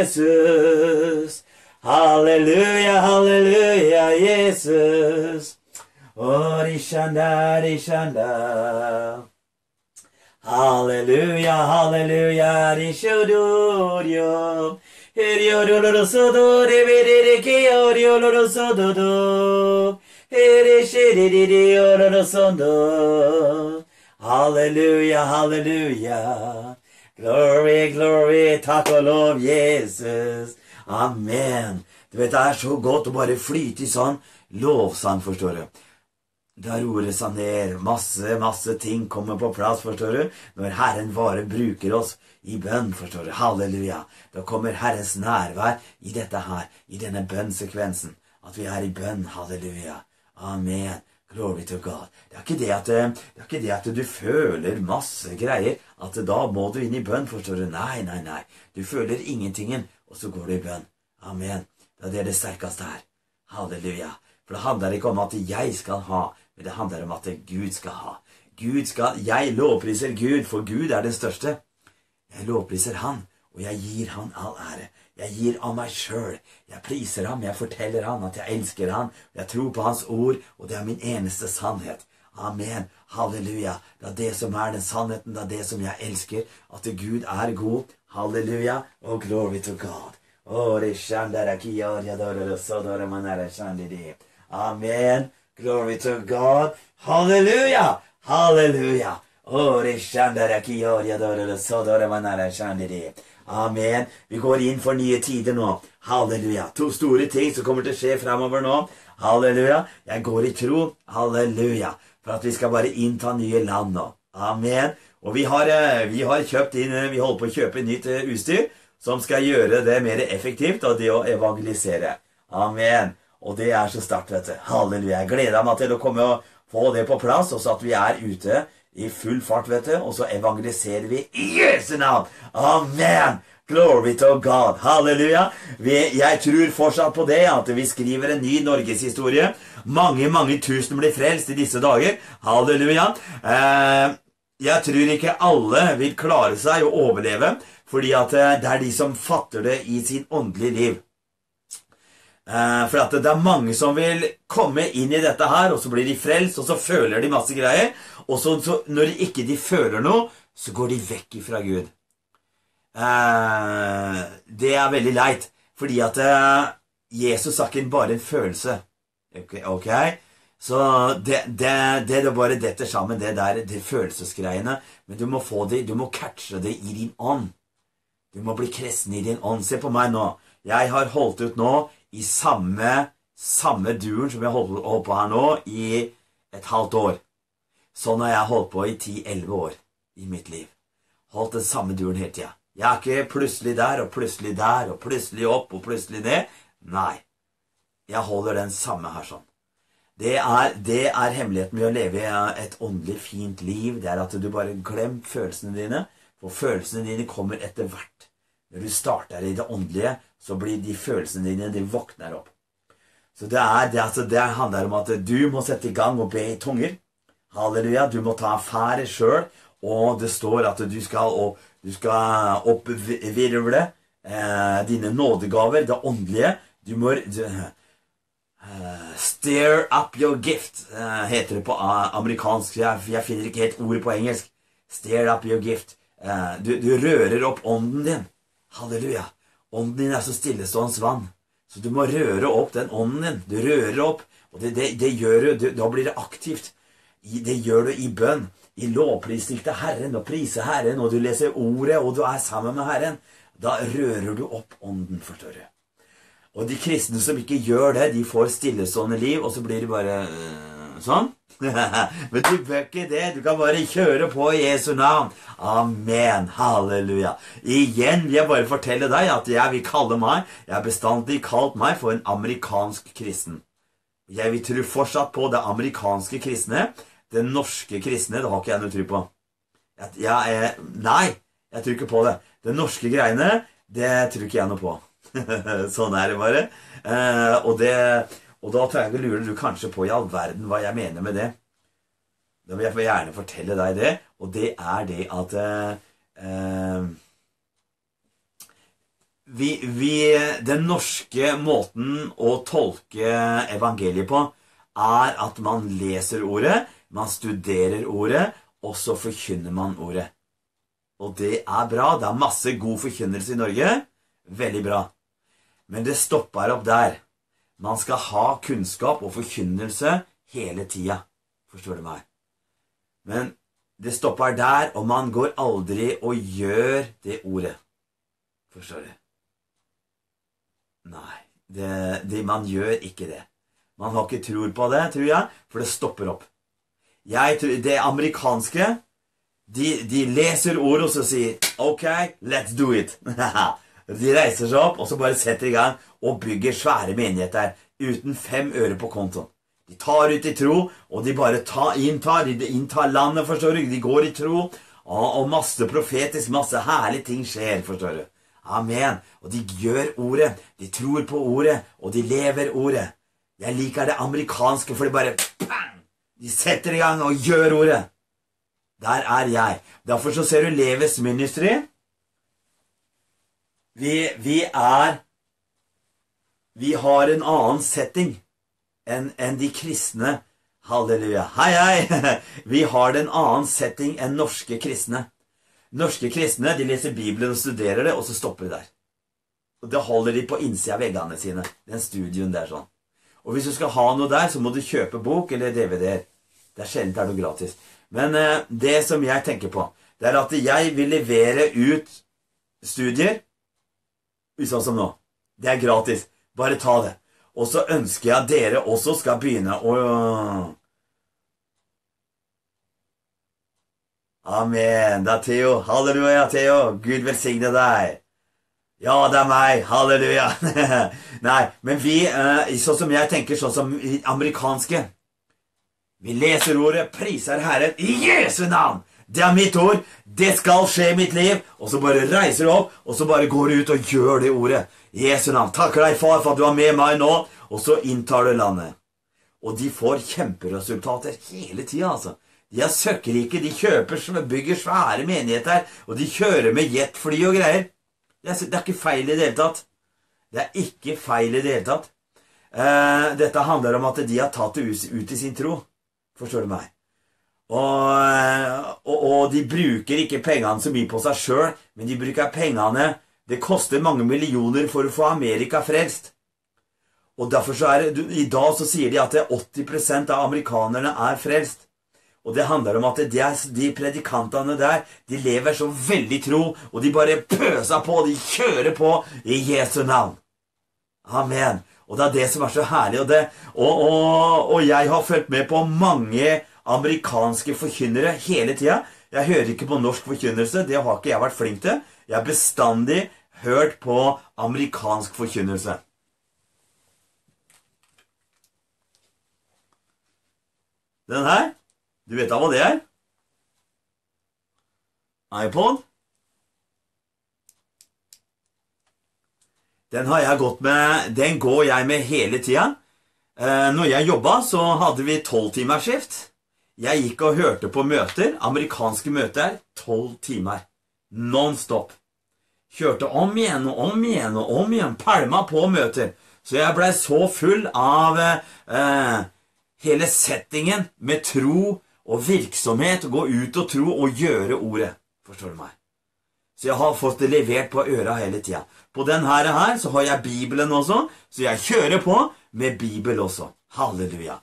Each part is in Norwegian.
Jesus. Halleluja, halleluja, Jesus. Rishanda, rishanda. Halleluja, halleluja, rishodorio. Eriodoro rebedeke oriodoro sododo. Erishedidiodoro sodo. Halleluja, halleluja. Glory, glory, takk og lov, Jesus. Amen. Du vet, det så godt å bare flyte i sånn lovsang, forstår du. Da roer seg ned, masse ting kommer på plass, forstår du. Når Herren bare bruker oss i bønn, forstår du. Halleluja. Da kommer Herrens nærvær i dette her, i denne bønnsekvensen. At vi i bønn, halleluja. Amen. Glory to God. Det er ikke det at du føler masse greier, at da må du inn i bønn, forstår du. Nei. Du føler ingentingen, og så går du i bønn. Amen. Det det sterkeste her. Halleluja. For det handler ikke om at jeg skal ha, men det handler om at Gud skal ha. Jeg lovpriser Gud, for Gud den største. Jeg lovpriser han, og jeg gir han all ære. Jeg gir av meg selv. Jeg priser ham, jeg forteller ham at jeg elsker ham. Jeg tror på hans ord, og det min eneste sannhet. Amen. Halleluja. Det det som den sannheten, det som jeg elsker, at Gud god. Halleluja, og glory to God. Amen. Glory to God. Halleluja. Halleluja. Amen. Vi går inn for nye tider nå. Halleluja. 2 store ting som kommer til å skje fremover nå. Halleluja. Jeg går i tro. Halleluja. For at vi skal bare innta nye land nå. Amen. Og vi har kjøpt inn, vi holder på å kjøpe nytt utstyr som skal gjøre det mer effektivt, og det å evangelisere. Amen. Og det så sterkt, vet du. Halleluja. Jeg gleder meg til å komme og få det på plass, og så at vi ute i full fart, vet du, og så evangeliserer vi i Jesu navn. Amen. Glory to God. Halleluja. Jeg tror fortsatt på det, at vi skriver en ny Norgeshistorie. Mange tusen blir frelst i disse dager. Halleluja. Jeg tror ikke alle vil klare seg å overleve, fordi at det de som fatter det i sin åndelige liv. For at det mange som vil komme inn i dette her, og så blir de frelst, og så føler de masse greier, og så når ikke de føler noe, så går de vekk fra Gud. Det veldig leit, fordi at Jesus ikke bare en følelse. Ok? Så det bare detter sammen, det følelsesgreiene, men du må få det, du må catche det i din ånd. Du må bli kristen i din ånd. Se på meg nå. Jeg har holdt ut nå i samme duren som jeg holdt på her nå i et halvt år. Sånn har jeg holdt på i 10-11 år i mitt liv. Holdt den samme duren hele tiden. Jeg ikke plutselig der, og plutselig der, og plutselig opp, og plutselig ned. Nei. Jeg holder den samme her sånn. Det hemmeligheten ved å leve et åndelig fint liv. Det at du bare glemmer følelsene dine, for følelsene dine kommer etter hvert. Når du starter i det åndelige, så blir de følelsene dine, de våkner opp. Så det handler om at du må sette i gang og be i tunger. Halleluja, du må ta affære selv, og det står at du skal oppvirvle dine nådegaver, det åndelige. Du må stir up your gift, heter det på amerikansk. Jeg finner ikke helt ordet på engelsk. Stir up your gift. Du rører opp ånden din. Halleluja. Ånden din så stillestående vann. Så du må røre opp den ånden din. Du rører opp, og det gjør du, da blir det aktivt. Det gjør du i bønn, i lovprisning til Herren, og prise Herren, og du leser ordet, og du sammen med Herren. Da rører du opp ånden, forstår du. Og de kristne som ikke gjør det, de får stillestående liv, og så blir de bare sånn. Men du bør ikke det, du kan bare kjøre på i Jesu navn. Amen, halleluja. Igjen vil jeg bare fortelle deg at jeg vil kalle meg, jeg har bestandig kalt meg for en amerikansk kristen. Jeg vil tro fortsatt på det amerikanske kristne, det norske kristne, det har ikke jeg noe tro på. Nei, jeg tror ikke på det. Det norske greiene, det tror ikke jeg noe på. Sånn det bare. Og da lurer du kanskje på i all verden hva jeg mener med det. Da vil jeg gjerne fortelle deg det, og det det at den norske måten å tolke evangeliet på er at man leser ordet, man studerer ordet, og så forkynner man ordet. Og det er bra, det er masse god forkynnelse i Norge, veldig bra. Men det stopper opp der. Man skal ha kunnskap og forkynnelse hele tiden, forstår du meg? Men det stopper der, og man går aldri og gjør det ordet. Forstår du? Nei, man gjør ikke det. Man har ikke tror på det, tror jeg, for det stopper opp. Det amerikanske, de leser ord og så sier, ok, let's do it. De reiser seg opp, og så bare setter i gang og bygger svære menigheter uten 5 øre på kontoen. De tar ut i tro, og de bare inntar landet, forstår du? De går i tro, og masse profetisk, masse herlige ting skjer, forstår du? Amen. Og de gjør ordet, de tror på ordet, og de lever ordet. Jeg liker det amerikanske, for de bare, bang! De setter i gang og gjør ordet. Der er jeg. Derfor så ser du Leves Ministry. Vi har en annen setting enn de kristne. Halleluja. Hei, hei! Vi har en annen setting enn norske kristne. Norske kristne, de leser Bibelen og studerer det, og så stopper de der. Og det holder de på innsida av veggene sine. Den studien der sånn. Og hvis du skal ha noe der, så må du kjøpe bok eller DVD-er. Det er sjelden det er noe gratis. Men det som jeg tenker på, det er at jeg vil levere ut studier, sånn som nå. Det er gratis. Bare ta det. Og så ønsker jeg at dere også skal begynne å... Amen. Det er Theo. Halleluja, Theo. Gud velsigne deg. Ja, det er meg. Halleluja. Nei, men vi, sånn som jeg tenker, sånn som amerikanske, vi leser ordet, priser Herren i Jesu navn. Det er mitt ord. Det skal skje i mitt liv. Og så bare reiser du opp, og så bare går du ut og gjør det ordet. I Jesu navn. Takker deg, far, for at du er med meg nå. Og så inntar du landet. Og de får kjemperesultater hele tiden, altså. De er søkkerike, de bygger svære menigheter, og de kjører med jetfly og greier. Det er ikke feil i det hele tatt. Det er ikke feil i det hele tatt. Dette handler om at de har tatt det ut i sin tro. Forstår du meg? Og de bruker ikke pengene så mye på seg selv, men de bruker pengene. Det koster mange millioner for å få Amerika frelst. Og derfor så i dag så sier de at 80% av amerikanerne er frelst. Og det handler om at de predikantene der, de lever så veldig tro, og de bare pøser på, de kjører på i Jesu navn. Amen. Og det er det som er så herlig. Og jeg har følt med på mange amerikanske forkynnere hele tiden. Jeg hører ikke på norsk forkynnelse, det har ikke jeg vært flink til. Jeg har bestandig hørt på amerikansk forkynnelse. Den her, du vet da hva det er? iPod. Den har jeg gått med, den går jeg med hele tiden. Når jeg jobbet så hadde vi 12-timersskift. Jeg gikk og hørte på møter, amerikanske møter, 12 timer. Non-stop. Kjørte om igjen og om igjen og om igjen, palma på møter. Så jeg ble så full av hele settingen med tro og virksomhet, å gå ut og tro og gjøre ordet. Forstår du meg? Så jeg har fått det levert på øra hele tiden. På den her så har jeg Bibelen også, så jeg kjører på med Bibel også. Halleluja.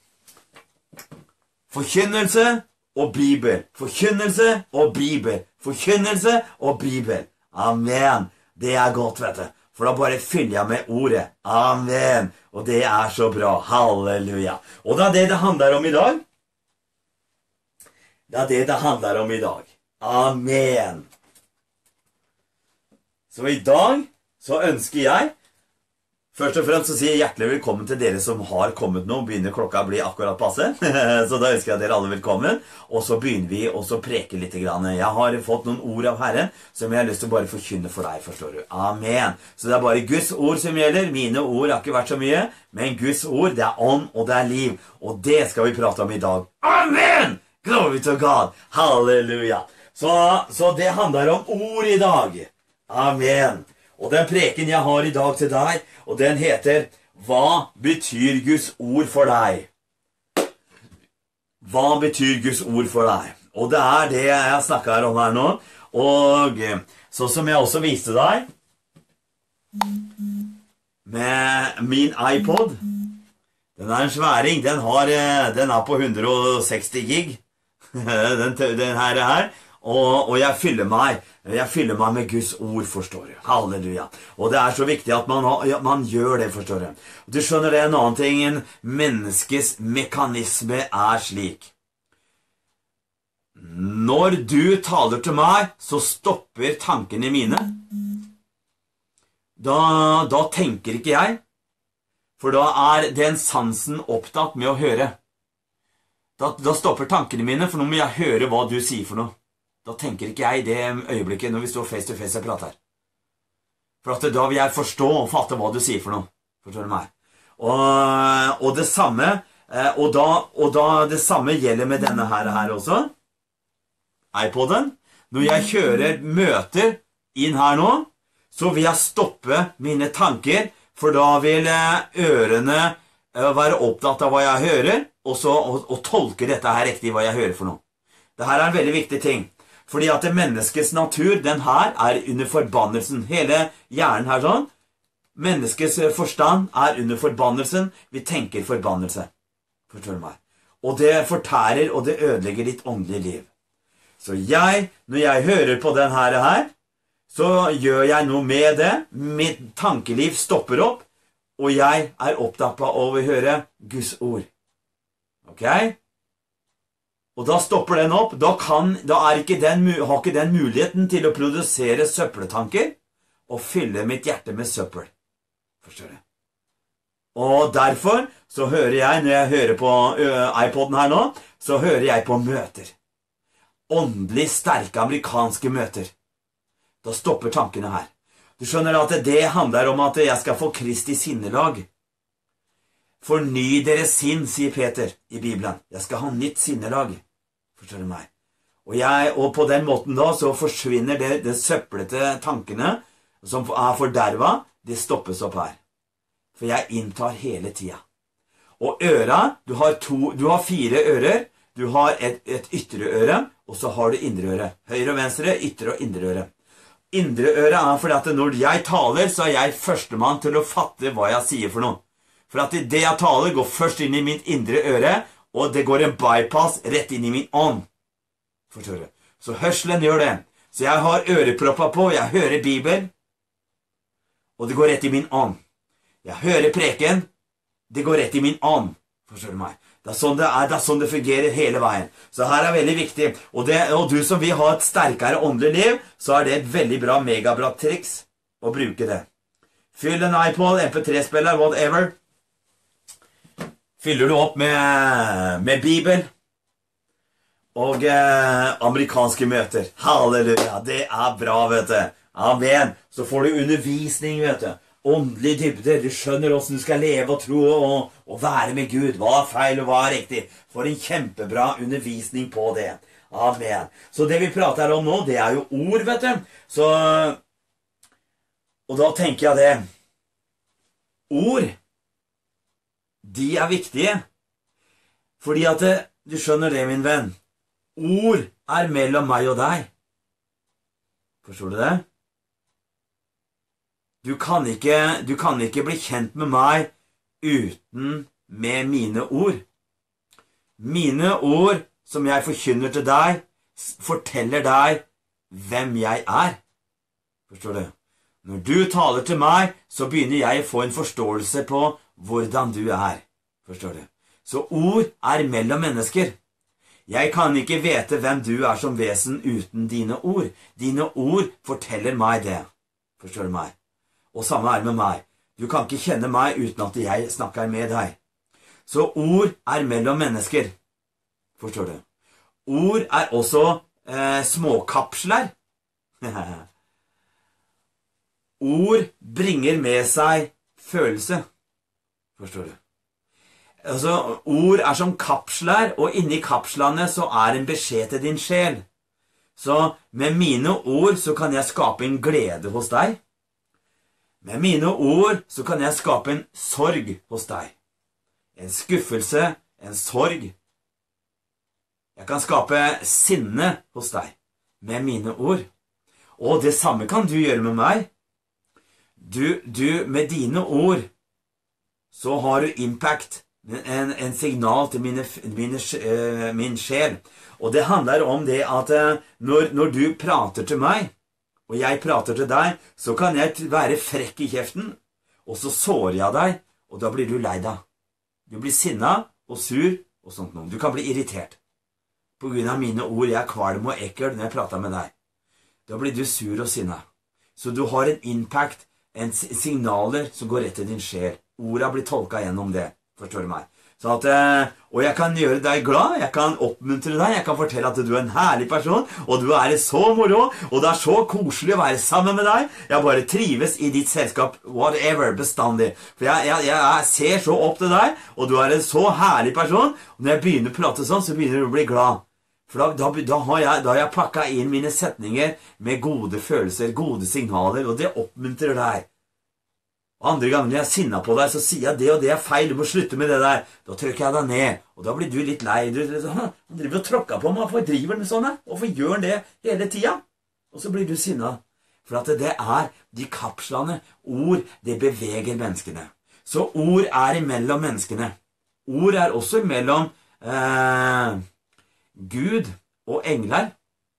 Forkynnelse og Bibel. Forkynnelse og Bibel. Forkynnelse og Bibel. Amen. Det er godt, vet du. For da bare fyller jeg med ordet. Amen. Og det er så bra. Halleluja. Og det er det handler om i dag. Det er det handler om i dag. Amen. Så i dag så ønsker jeg først og fremst å si hjertelig velkommen til dere som har kommet nå. Begynner klokka å bli akkurat passe. Så da ønsker jeg dere alle velkommen. Og så begynner vi også å preke litt grann. Jeg har fått noen ord av Herren som jeg har lyst til å bare forkynne for deg, forstår du. Amen. Så det er bare Guds ord som gjelder. Mine ord har ikke vært så mye. Men Guds ord, det er ånd og det er liv. Og det skal vi prate om i dag. Amen! Glory to God. Halleluja. Så det handler om ord i dag. Amen. Og den preken jeg har i dag til deg, og den heter Hva betyr Guds ord for deg? Hva betyr Guds ord for deg? Og det er det jeg snakker om her nå. Og sånn som jeg også viste deg med min iPod, den er en sværing, den er på 160 gig, den her, og jeg fyller meg med Guds ord, forstår du. Halleluja. Og det er så viktig at man gjør det, forstår du. Du skjønner det, en annen ting, en menneskes mekanisme er slik. Når du taler til meg, så stopper tankene mine. Da tenker ikke jeg, for da er den sansen opptatt med å høre. Da stopper tankene mine, for nå må jeg høre hva du sier for noe. Da tenker ikke jeg i det øyeblikket når vi står face to face og prater. For at da vil jeg forstå og fatte hva du sier for noe. Forstår du meg? Og det samme, det samme gjelder med denne her også. iPoden. Når jeg kjører møter inn her nå, så vil jeg stoppe mine tanker, for da vil ørene være opptatt av hva jeg hører, og tolke dette her riktig hva jeg hører for noe. Dette er en veldig viktig ting, fordi at menneskets natur, den her er under forbannelsen. Hele hjernen her sånn, menneskets forstand er under forbannelsen, vi tenker forbannelse. Forstår du meg? Og det fortærer, og det ødelegger ditt åndelige liv. Så når jeg hører på den her, så gjør jeg noe med det. Mitt tankeliv stopper opp, og jeg er opptatt av å høre Guds ord. Ok? Og da stopper den opp. Da har ikke den muligheten til å produsere søppeltanker og fylle mitt hjerte med søppel. Forstår du? Og derfor så hører jeg, når jeg hører på iPoden her nå, så hører jeg på møter. Åndelig sterke amerikanske møter. Da stopper tankene her. Du skjønner at det handler om at jeg skal få Kristi sinnelag. Forny deres sinn, sier Peter i Bibelen. Jeg skal ha nytt sinnelag. Forstår du meg? Og på den måten da, så forsvinner det søplete tankene som er forderva, det stoppes opp her. For jeg inntar hele tida. Og øra, du har 4 ører, du har et ytre øre, og så har du indre øre. Høyre og venstre, ytre og indre øre. Indre øre er fordi at når jeg taler, så er jeg førstemann til å fatte hva jeg sier for noe. For at det jeg taler går først inn i mitt indre øre, og det går en bypass rett inn i min ånd. Forstår du? Så hørselen gjør det. Så jeg har ørepropper på, jeg hører Bibelen, og det går rett i min ånd. Jeg hører preken, det går rett i min ånd. Forstår du meg? Det er sånn det fungerer hele veien. Så her er veldig viktig. Og du som vil ha et sterkere åndelig liv, så er det et veldig bra, megabra triks å bruke det. Fyll en iPod, MP3-spiller, whatever. Fyller du opp med Bibel og amerikanske møter. Halleluja, det er bra, vet du. Amen. Så får du undervisning, vet du. Åndelig dybde, du skjønner hvordan du skal leve og tro og være med Gud. Hva er feil og hva er riktig? For en kjempebra undervisning på det. Amen. Så det vi prater om nå, det er jo ord, vet du. Og da tenker jeg det. Ord, de er viktige. Fordi at du skjønner det, min venn. Ord er mellom meg og deg. Forstår du det? Du kan ikke bli kjent med meg uten med mine ord. Mine ord som jeg forkynner til deg, forteller deg hvem jeg er. Forstår du? Når du taler til meg, så begynner jeg å få en forståelse på hvordan du er. Forstår du? Så ord er mellom mennesker. Jeg kan ikke vite hvem du er som vesen uten dine ord. Dine ord forteller meg det. Forstår du meg? Og samme er med meg. Du kan ikke kjenne meg uten at jeg snakker med deg. Så ord er mellom mennesker. Forstår du? Ord er også småkapsler. Ord bringer med seg følelse. Forstår du? Altså, ord er som kapsler, og inni kapslene så er en beskjed til din sjel. Så med mine ord så kan jeg skape en glede hos deg. Med mine ord så kan jeg skape en sorg hos deg. En skuffelse, en sorg. Jeg kan skape sinne hos deg med mine ord. Og det samme kan du gjøre med meg. Med dine ord, så har du impact, en signal til min sjel. Og det handler om det at når du prater til meg, og jeg prater til deg, så kan jeg være frekk i kjeften, og så sårer jeg deg, og da blir du lei deg. Du blir sinna og sur og sånt noe. Du kan bli irritert. På grunn av mine ord, jeg er kvalm og ekkel når jeg prater med deg. Da blir du sur og sinna. Så du har en impact, en signaler som går rett til din sjel. Ordet blir tolket gjennom det, forstår du meg. Så og jeg kan gjøre deg glad, jeg kan oppmuntre deg, jeg kan fortelle at du er en herlig person, og du er så moro, og det er så koselig å være sammen med deg. Jeg bare trives i ditt selskap, whatever, bestandig. For jeg ser så opp til deg, og du er en så herlig person, og når jeg begynner å prate sånn, så begynner du å bli glad. For da har jeg pakket inn mine setninger med gode følelser, gode signaler, og det oppmuntrer deg. Og andre ganger når jeg er sinnet på deg, så sier jeg det og det er feil, du må slutte med det der. Da trykker jeg deg ned, og da blir du litt lei. Han driver og tråkker på meg, hvorfor driver han med sånn? Hvorfor gjør han det hele tiden? Og så blir du sinnet. For at det er de kapslene, ord, det beveger menneskene. Så ord er imellom menneskene. Ord er også imellom Gud og engler.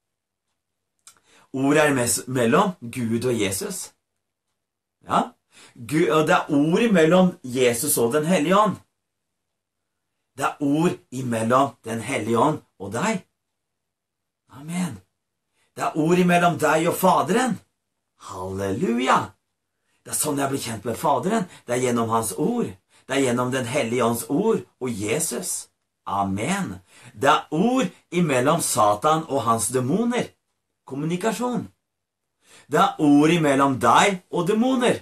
Ord er mellom Gud og Jesus. Ja? Og det er ord imellom Jesus og den hellige ånd. Det er ord imellom den hellige ånd og deg. Amen. Det er ord imellom deg og Faderen. Halleluja. Det er sånn jeg blir kjent med Faderen. Det er gjennom hans ord. Det er gjennom den hellige ånds ord og Jesus. Amen. Det er ord imellom Satan og hans demoner. Kommunikasjon. Det er ord imellom deg og demoner.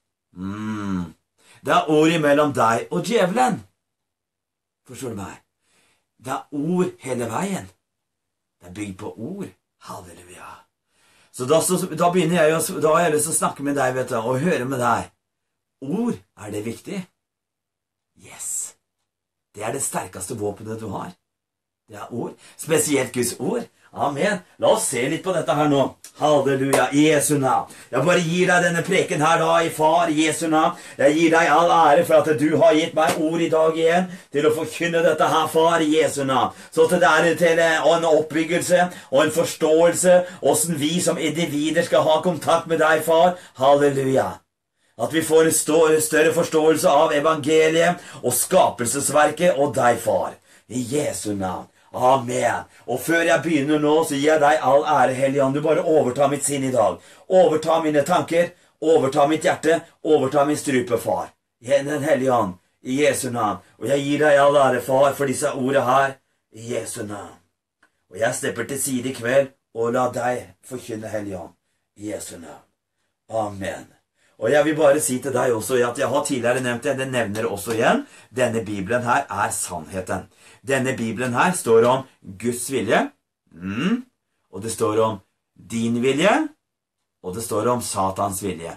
Det er ord imellom deg og djevelen. Forstår du meg? Det er ord hele veien. Det er bygd på ord. Halleluja. Så da begynner jeg da har jeg lyst til å snakke med deg, vet du, og høre med deg. Ord, er det viktig? Yes. Det er det sterkeste våpenet du har. Det er ord. Spesielt Guds ord. Amen. La oss se litt på dette her nå. Halleluja, i Jesu navn. Jeg bare gir deg denne preken her da, i Far, i Jesu navn. Jeg gir deg all ære for at du har gitt meg ord i dag igjen, til å forkynne dette her, Far, i Jesu navn. Så til det er til en oppbyggelse og en forståelse, hvordan vi som individer skal ha kontakt med deg, Far. Halleluja. At vi får en større forståelse av evangeliet og skapelsesverket og deg, Far. I Jesu navn. Amen. Og før jeg begynner nå, så gir jeg deg all ære, Hellige Ånd. Du bare overtar mitt sinn i dag. Overta mine tanker, overta mitt hjerte, overta min strupe, Far. I den Hellige Ånd, i Jesu navn. Og jeg gir deg all ære, Far, for disse ordene her, i Jesu navn. Og jeg slipper til side i kveld, og la deg forkynne, Hellige Ånd, i Jesu navn. Amen. Og jeg vil bare si til deg også at jeg har tidligere nevnt det, det nevner også igjen. Denne Bibelen her er sannheten. Denne Bibelen her står om Guds vilje, og det står om din vilje, og det står om Satans vilje.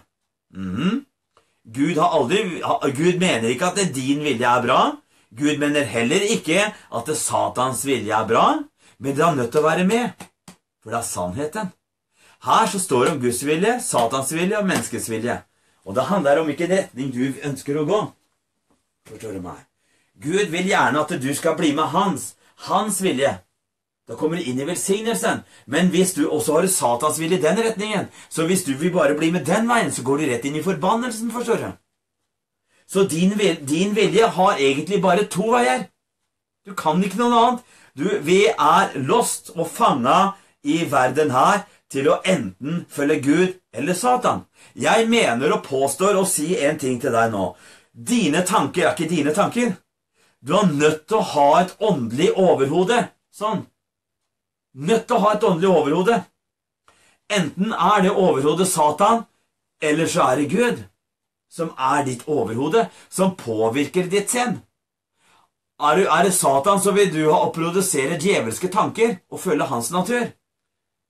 Gud mener ikke at din vilje er bra. Gud mener heller ikke at Satans vilje er bra, men det er nødt til å være med, for det er sannheten. Her så står det om Guds vilje, Satans vilje og menneskets vilje. Og det handler om hvilken retning du ønsker å gå. Forstår du meg? Gud vil gjerne at du skal bli med hans vilje. Da kommer du inn i velsignelsen. Men hvis du også har Satans vilje i den retningen, så hvis du vil bare bli med den veien, så går du rett inn i forbannelsen, forstår du? Så din vilje har egentlig bare to veier. Du kan ikke noe annet. Vi er lost og fanget i verden her til å enten følge Gud eller Satan. Jeg mener og påstår å si en ting til deg nå. Dine tanker er ikke dine tanker. Du er nødt til å ha et åndelig overhode. Sånn. Nødt til å ha et åndelig overhode. Enten er det overhodet Satan, eller så er det Gud, som er ditt overhode, som påvirker ditt sinn. Er det Satan, så vil du ha å produsere djevelske tanker og følge hans natur.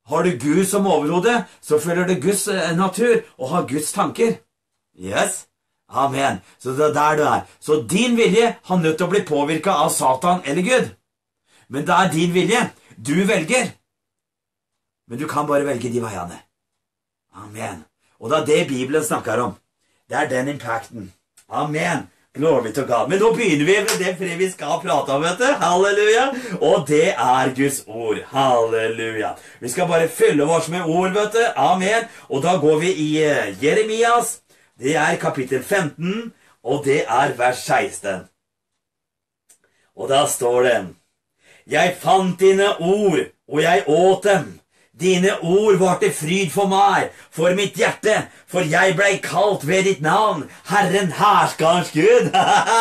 Har du Gud som overhode, så følger du Guds natur og har Guds tanker. Yes. Amen. Så det er der du er. Så din vilje har nødt til å bli påvirket av Satan eller Gud. Men det er din vilje. Du velger. Men du kan bare velge de veiene. Amen. Og det er det Bibelen snakker om. Det er den impacten. Amen. Glory to God. Men nå begynner vi med det vi skal prate om, vet du. Halleluja. Og det er Guds ord. Halleluja. Vi skal bare fylle oss med ord, vet du. Amen. Og da går vi i Jeremias. Det er kapittel 15, og det er vers 16. Og da står det: Jeg fant dine ord, og jeg åt dem. Dine ord var til fryd for meg, for mitt hjerte, for jeg ble kalt ved ditt navn, Herren herskarens Gud.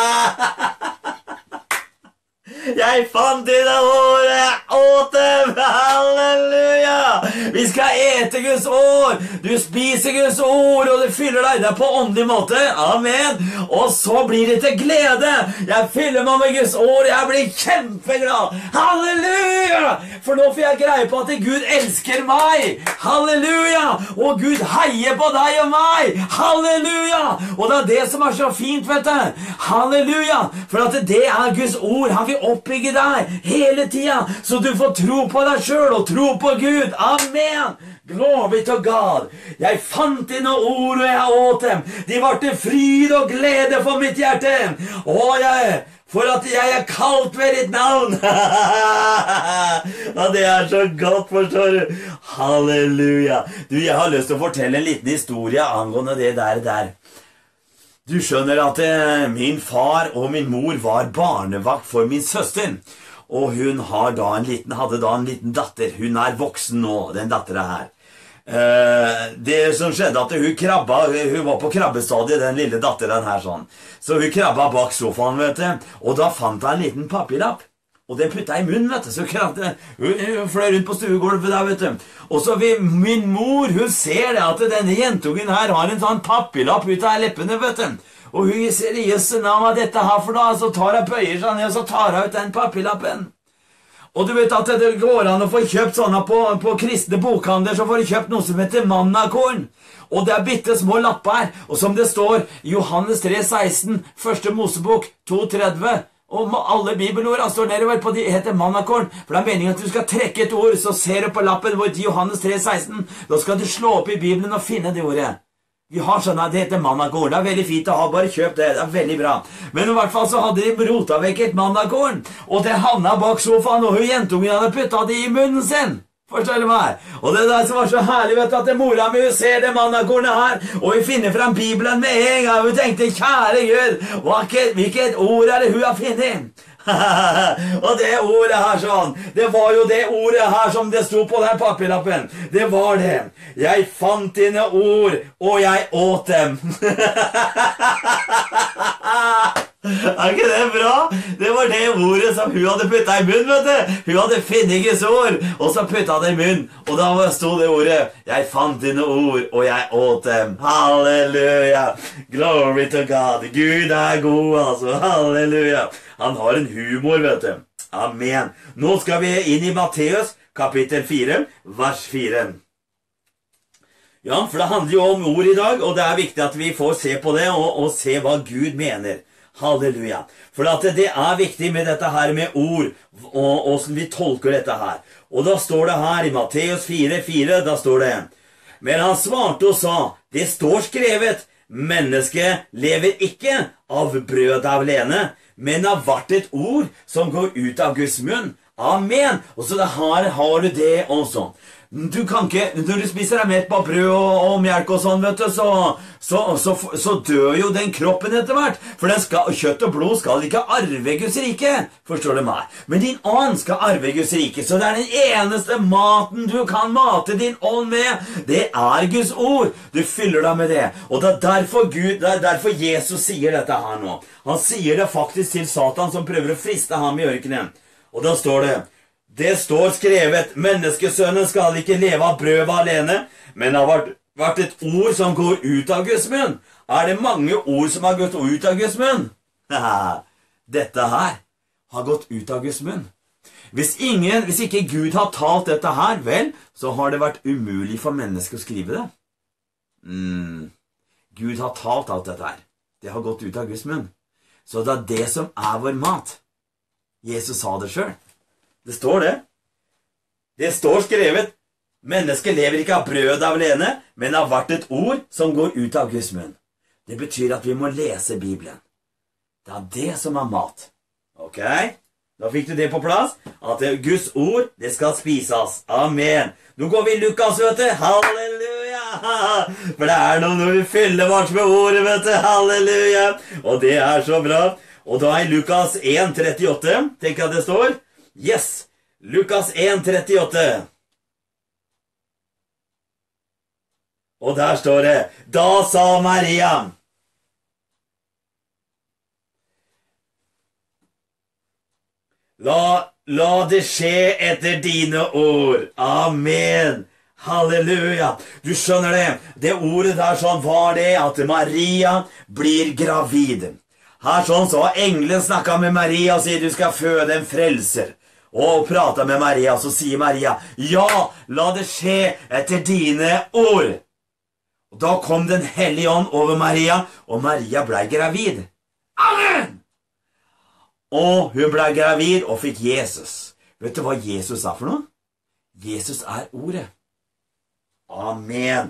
Jeg fant dine ord, jeg åt dem. Halleluja. Vi skal ete Guds ord. Du spiser Guds ord, og det fyller deg. Det er på åndelig måte. Amen. Og så blir det til glede. Jeg fyller meg med Guds ord. Jeg blir kjempeglad. Halleluja. For nå får jeg greie på at Gud elsker meg. Halleluja. Og Gud heier på deg og meg. Halleluja. Og det er det som er så fint, vet du. Halleluja. For at det er Guds ord. Han vil oppbygge deg hele tiden, så du får tro på deg selv og tro på Gud. Amen. Glory to God. Jeg fant dine ord, og jeg åt dem. De var til fryd og glede for mitt hjerte. For at jeg er kalt ved ditt navn. Og det er så godt, forstår du. Halleluja. Du, jeg har lyst til å fortelle en liten historie angående det der. Du skjønner at min far og min mor var barnevakt for min søster. Og hun hadde da en liten datter. Hun er voksen nå, den datteren her. Det som skjedde at hun var på krabbestadiet, den lille datteren her sånn. Så hun krabba bak sofaen, vet du. Og da fant hun en liten papirlapp. Og den putta i munnen, vet du. Så hun fløy rundt på stuegulvet der, vet du. Og så min mor, hun ser det at denne jentungen her har en sånn papirlapp ut av leppene, vet du. Og hun ser i Jesu navn av dette her for da, så tar hun bøyer seg ned, og så tar hun ut den papirlappen. Og du vet at det går an å få kjøpt sånne på kristne bokhandler, så får du kjøpt noe som heter mannakorn. Og det er bitte små lapper, og som det står Johannes 3,16, første Mosebok 2,30, og alle bibelordene står nedover på de heter mannakorn, for det er meningen at du skal trekke et ord, så ser du på lappen hvor Johannes 3,16, da skal du slå opp i Bibelen og finne det ordet. Vi har sånn at det heter mannakorn, det er veldig fint å ha, bare kjøp det, det er veldig bra. Men i hvert fall så hadde de rota vekk et mannakorn, og det havna bak sofaen, og hun jentungen hadde puttet det i munnen sin. Forstår du meg? Og det der som var så herlig, vet du, at mora mi ser det mannakornet her, og hun finner frem Bibelen med en gang, og hun tenkte, kjære Gud, hvilket ord er det hun har finnet? Og det ordet her sånn, det var jo det ordet her som det sto på den papirlappen. Det var det. Jeg fant dine ord, og jeg åt dem. Er ikke det bra? Det var det ordet som hun hadde puttet i munnen, vet du. Hun hadde finnet Guds ord, og så puttet det i munnen. Og da stod det ordet, jeg fant dine ord, og jeg åt dem. Halleluja. Glory to God. Gud er god, altså. Halleluja. Han har en humor, vet du. Amen. Nå skal vi inn i Matteus, kapittel 4, vers 4. Ja, for det handler jo om ord i dag, og det er viktig at vi får se på det, og se hva Gud mener. Halleluja. For at det er viktig med dette her med ord, og hvordan vi tolker dette her. Og da står det her i Matteus 4,4, da står det: Men han svarte og sa, det står skrevet, mennesket lever ikke av brød alene, men av hvert et ord som går ut av Guds munn. Amen. Og så her har du det også. Du kan ikke, når du spiser deg mett på brød og melk og sånn, vet du, så dør jo den kroppen etter hvert. For kjøtt og blod skal ikke arve Guds rike, forstår du meg? Men din ånd skal arve Guds rike, så det er den eneste maten du kan mate din ånd med. Det er Guds ord. Du fyller deg med det. Og det er derfor Jesus sier dette her nå. Han sier det faktisk til Satan som prøver å friste ham i ørkenen. Og da står det: Det står skrevet, menneskesønnen skal ikke leve av brød alene, men har vært et ord som går ut av Guds munn. Er det mange ord som har gått ut av Guds munn? Dette her har gått ut av Guds munn. Hvis ikke Gud har talt dette her, vel, så har det vært umulig for mennesker å skrive det. Gud har talt alt dette her. Det har gått ut av Guds munn. Så det er det som er vår mat. Jesus sa det selv. Det står det. Det står skrevet, mennesket lever ikke av brød alene, men av hvert et ord som går ut av Guds munn. Det betyr at vi må lese Bibelen. Det er det som er mat. Ok? Da fikk du det på plass, at Guds ord, det skal spises. Amen. Nå går vi i Lukas, vet du. Halleluja! For det er noe når vi fyller vårt med ordet, vet du. Halleluja! Og det er så bra. Og da i Lukas 1,38, tenk at det står. Yes! Lukas 1,38. Og der står det, da sa Maria, La det skje etter dine ord. Amen. Halleluja. Du skjønner det. Det ordet der sånn var det at Maria blir gravid. Her sånn så har engelen snakket med Maria og sier du skal føde en frelser. Og prater med Maria, så sier Maria, ja, la det skje etter dine ord. Og da kom den hellige ånd over Maria, og Maria ble gravid. Amen! Og hun ble gravid og fikk Jesus. Vet du hva Jesus er for noe? Jesus er ordet. Amen.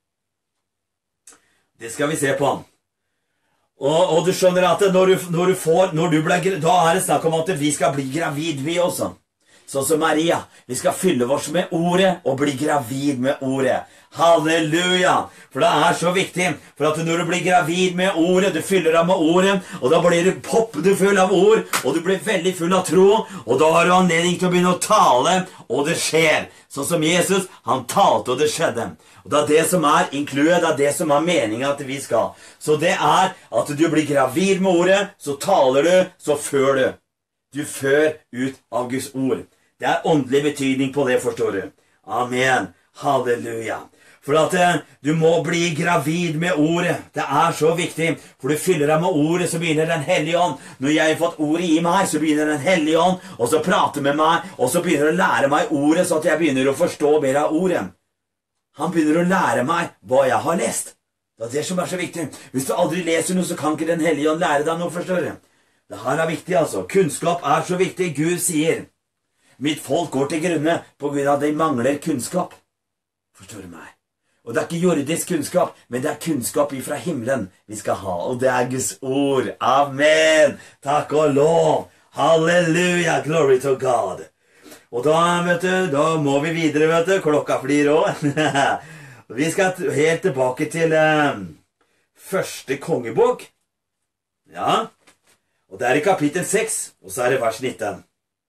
Det skal vi se på. Og du skjønner at da er det snakk om at vi skal bli gravid vi også. Sånn som Maria. Vi skal fylle oss med ordet og bli gravid med ordet. Halleluja! For det er så viktig. For at når du blir gravid med ordet, du fyller deg med ordet, og da blir du poppende full av ord, og du blir veldig full av tro, og da har du anledning til å begynne å tale, og det skjer. Sånn som Jesus, han talte, og det skjedde. Og det er det som er inkluert, det er det som er meningen at vi skal. Så det er at du blir gravid med ordet, så taler du, så før du. Du før ut av Guds ord. Det er åndelig betydning på det, forstår du. Amen. Halleluja. For at du må bli gravid med ordet. Det er så viktig. For du fyller deg med ordet, så begynner den hellige ånd. Når jeg har fått ordet i meg, så begynner den hellige ånd, og så prater med meg, og så begynner å lære meg ordet, så at jeg begynner å forstå mer av ordet. Han begynner å lære meg hva jeg har lest. Det er det som er så viktig. Hvis du aldri leser noe, så kan ikke den hellige ånd lære deg noe, forstår du. Det her er viktig, altså. Kunnskap er så viktig. Gud sier, mitt folk går til grunne på grunn av at de mangler kunnskap. Forstår du meg? Og det er ikke jordisk kunnskap, men det er kunnskap ifra himmelen vi skal ha. Og det er Guds ord. Amen. Takk og lov. Halleluja. Glory to God. Og da, vet du, da må vi videre, vet du. Klokka flyr også. Vi skal helt tilbake til første kongebok. Ja. Og det er i kapittel 6, og så er det vers 19.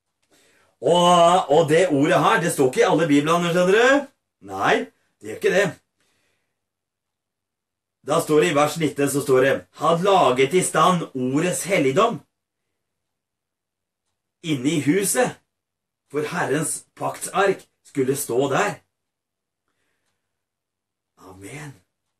Og det ordet her, det står ikke i alle biblene, skjønner du? Nei, det gjør ikke det. Da står det i vers 19, så står det, had laget i stand ordets helligdom inne i huset, for Herrens paktsark skulle stå der. Amen.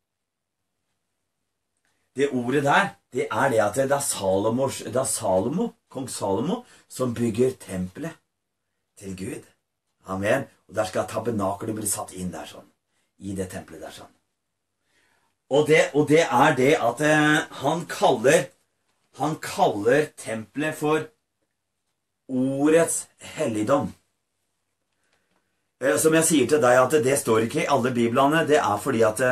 Det ordet der, det er det at det er Salomo, kong Salomo, som bygger tempelet til Gud. Amen. Og der skal tabernakelet bli satt inn der sånn, i det tempelet der sånn. Og det er det at han kaller tempelet for ordets helligdom. Som jeg sier til deg at det står ikke i alle biblene, det er fordi at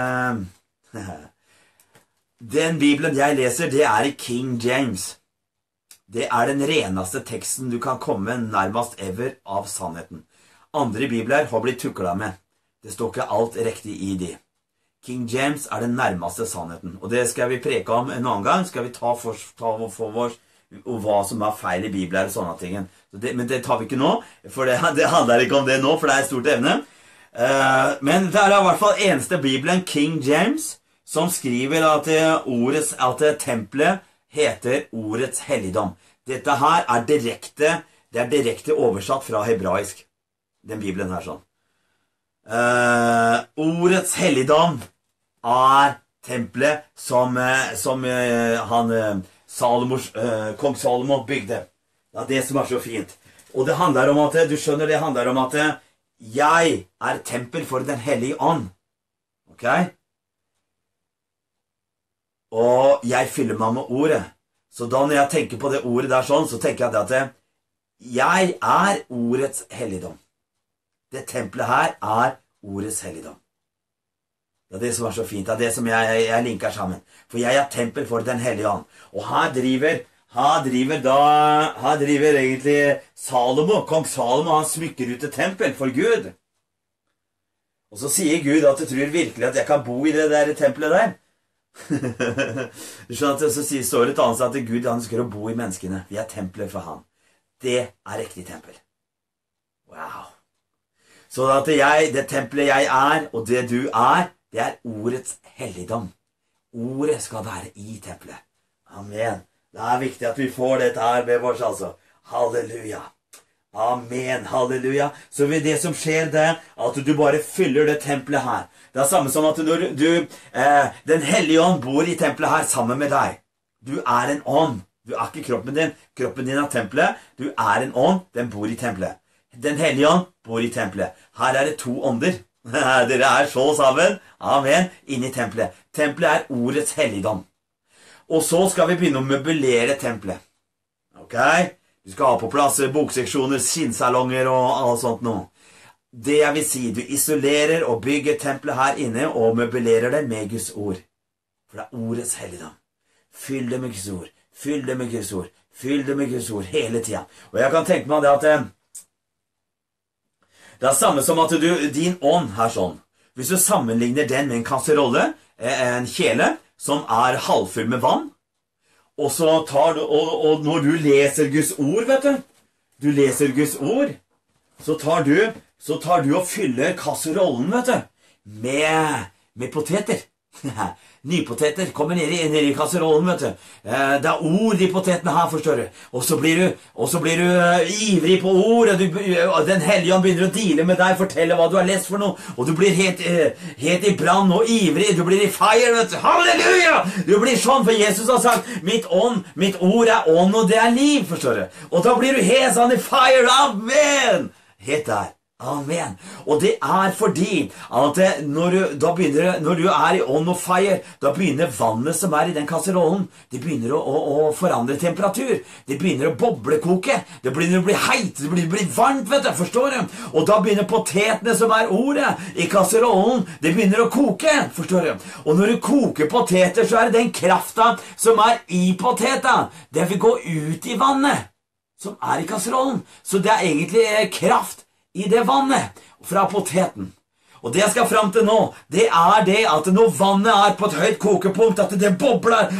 den bibelen jeg leser, det er i King James. Det er den reneste teksten du kan komme nærmest ever av sannheten. Andre bibler har blitt tuklet med. Det står ikke alt riktig i de. King James er den nærmeste sannheten. Og det skal vi preke om en annen gang. Skal vi ta for oss hva som er feil i bibler og sånne ting. Men det tar vi ikke nå, for det handler ikke om det nå, for det er et stort evne. Men det er i hvert fall eneste bibelen, King James, som skriver at tempelet heter ordets helligdom. Dette her er direkte oversatt fra hebraisk. Den bibelen her sånn. Ordets helligdom er tempelet som kong Salomo bygde. Det er det som er så fint. Og det handler om at, du skjønner, det handler om at jeg er tempel for den hellige ånd. Ok? Og jeg fyller meg med ordet. Så da når jeg tenker på det ordet der sånn, så tenker jeg at jeg er ordets helligdom. Det tempelet her er ordets helligdom. Det er det som er så fint. Det er det som jeg linker sammen. For jeg er tempel for den hellige ånd. Og her driver egentlig Salomo, kong Salomo, han smykker ut et tempel for Gud. Og så sier Gud at du tror virkelig at jeg kan bo i det der tempelet der. Du skjønner at så står det et annet at Gud ønsker å bo i menneskene. Vi er templer for han. Det er riktig tempel. Wow. Så at det tempelet jeg er, og det du er, det er ordets helligdom. Ordet skal være i tempelet. Amen. Det er viktig at vi får dette her med oss, altså. Halleluja. Amen, halleluja. Så ved det som skjer det, at du bare fyller det tempelet her. Det er samme som at når den hellige ånd bor i tempelet her sammen med deg. Du er en ånd. Du er ikke kroppen din. Kroppen din er tempelet. Du er en ånd, den bor i tempelet. Den hellige ånd bor i tempelet. Her er det to ånder. Dere er så sammen. Amen. Inne i tempelet. Tempelet er ordets helligdom. Og så skal vi begynne å møblere tempelet. Ok? Du skal ha på plass bokseksjoner, skinnsalonger og alt sånt noe. Det jeg vil si, du isolerer og bygger tempelet her inne og møblerer det med Guds ord. For det er ordets helligdom. Fyll det med Guds ord. Fyll det med Guds ord. Fyll det med Guds ord hele tiden. Og jeg kan tenke meg det at det er samme som at din ånd her sånn. Hvis du sammenligner den med en kasserolle, en kjele, som er halvfull med vann, og så tar du, og når du leser Guds ord, vet du leser Guds ord, så tar du og fyller kasserollen, vet du, med poteter. Nypoteter kommer ned i kasserollen, vet du. Det er ord i potetene her, forstår du. Og så blir du ivrig på ord, og den hellige ånd begynner å deale med deg, fortelle hva du har lest for noe, og du blir helt i brann og ivrig, du blir i fire, vet du. Halleluja! Du blir sånn, for Jesus har sagt, mitt ord er ånd, og det er liv, forstår du. Og da blir du helt sånn i fire, amen! Helt der. Amen. Og det er fordi at når du er i ånd og fire, da begynner vannet som er i den kasserollen, det begynner å forandre temperatur. Det begynner å boblekoke. Det begynner å bli heit. Det blir varmt, vet du. Forstår du? Og da begynner potetene som er ordet i kasserollen, det begynner å koke. Forstår du? Og når du koker poteter, så er det den kraften som er i poteten. Det vil gå ut i vannet som er i kasserollen. Så det er egentlig kraft i det vannet fra poteten. Og det jeg skal frem til nå, det er det at når vannet er på et høyt kokepunkt, at det bobler.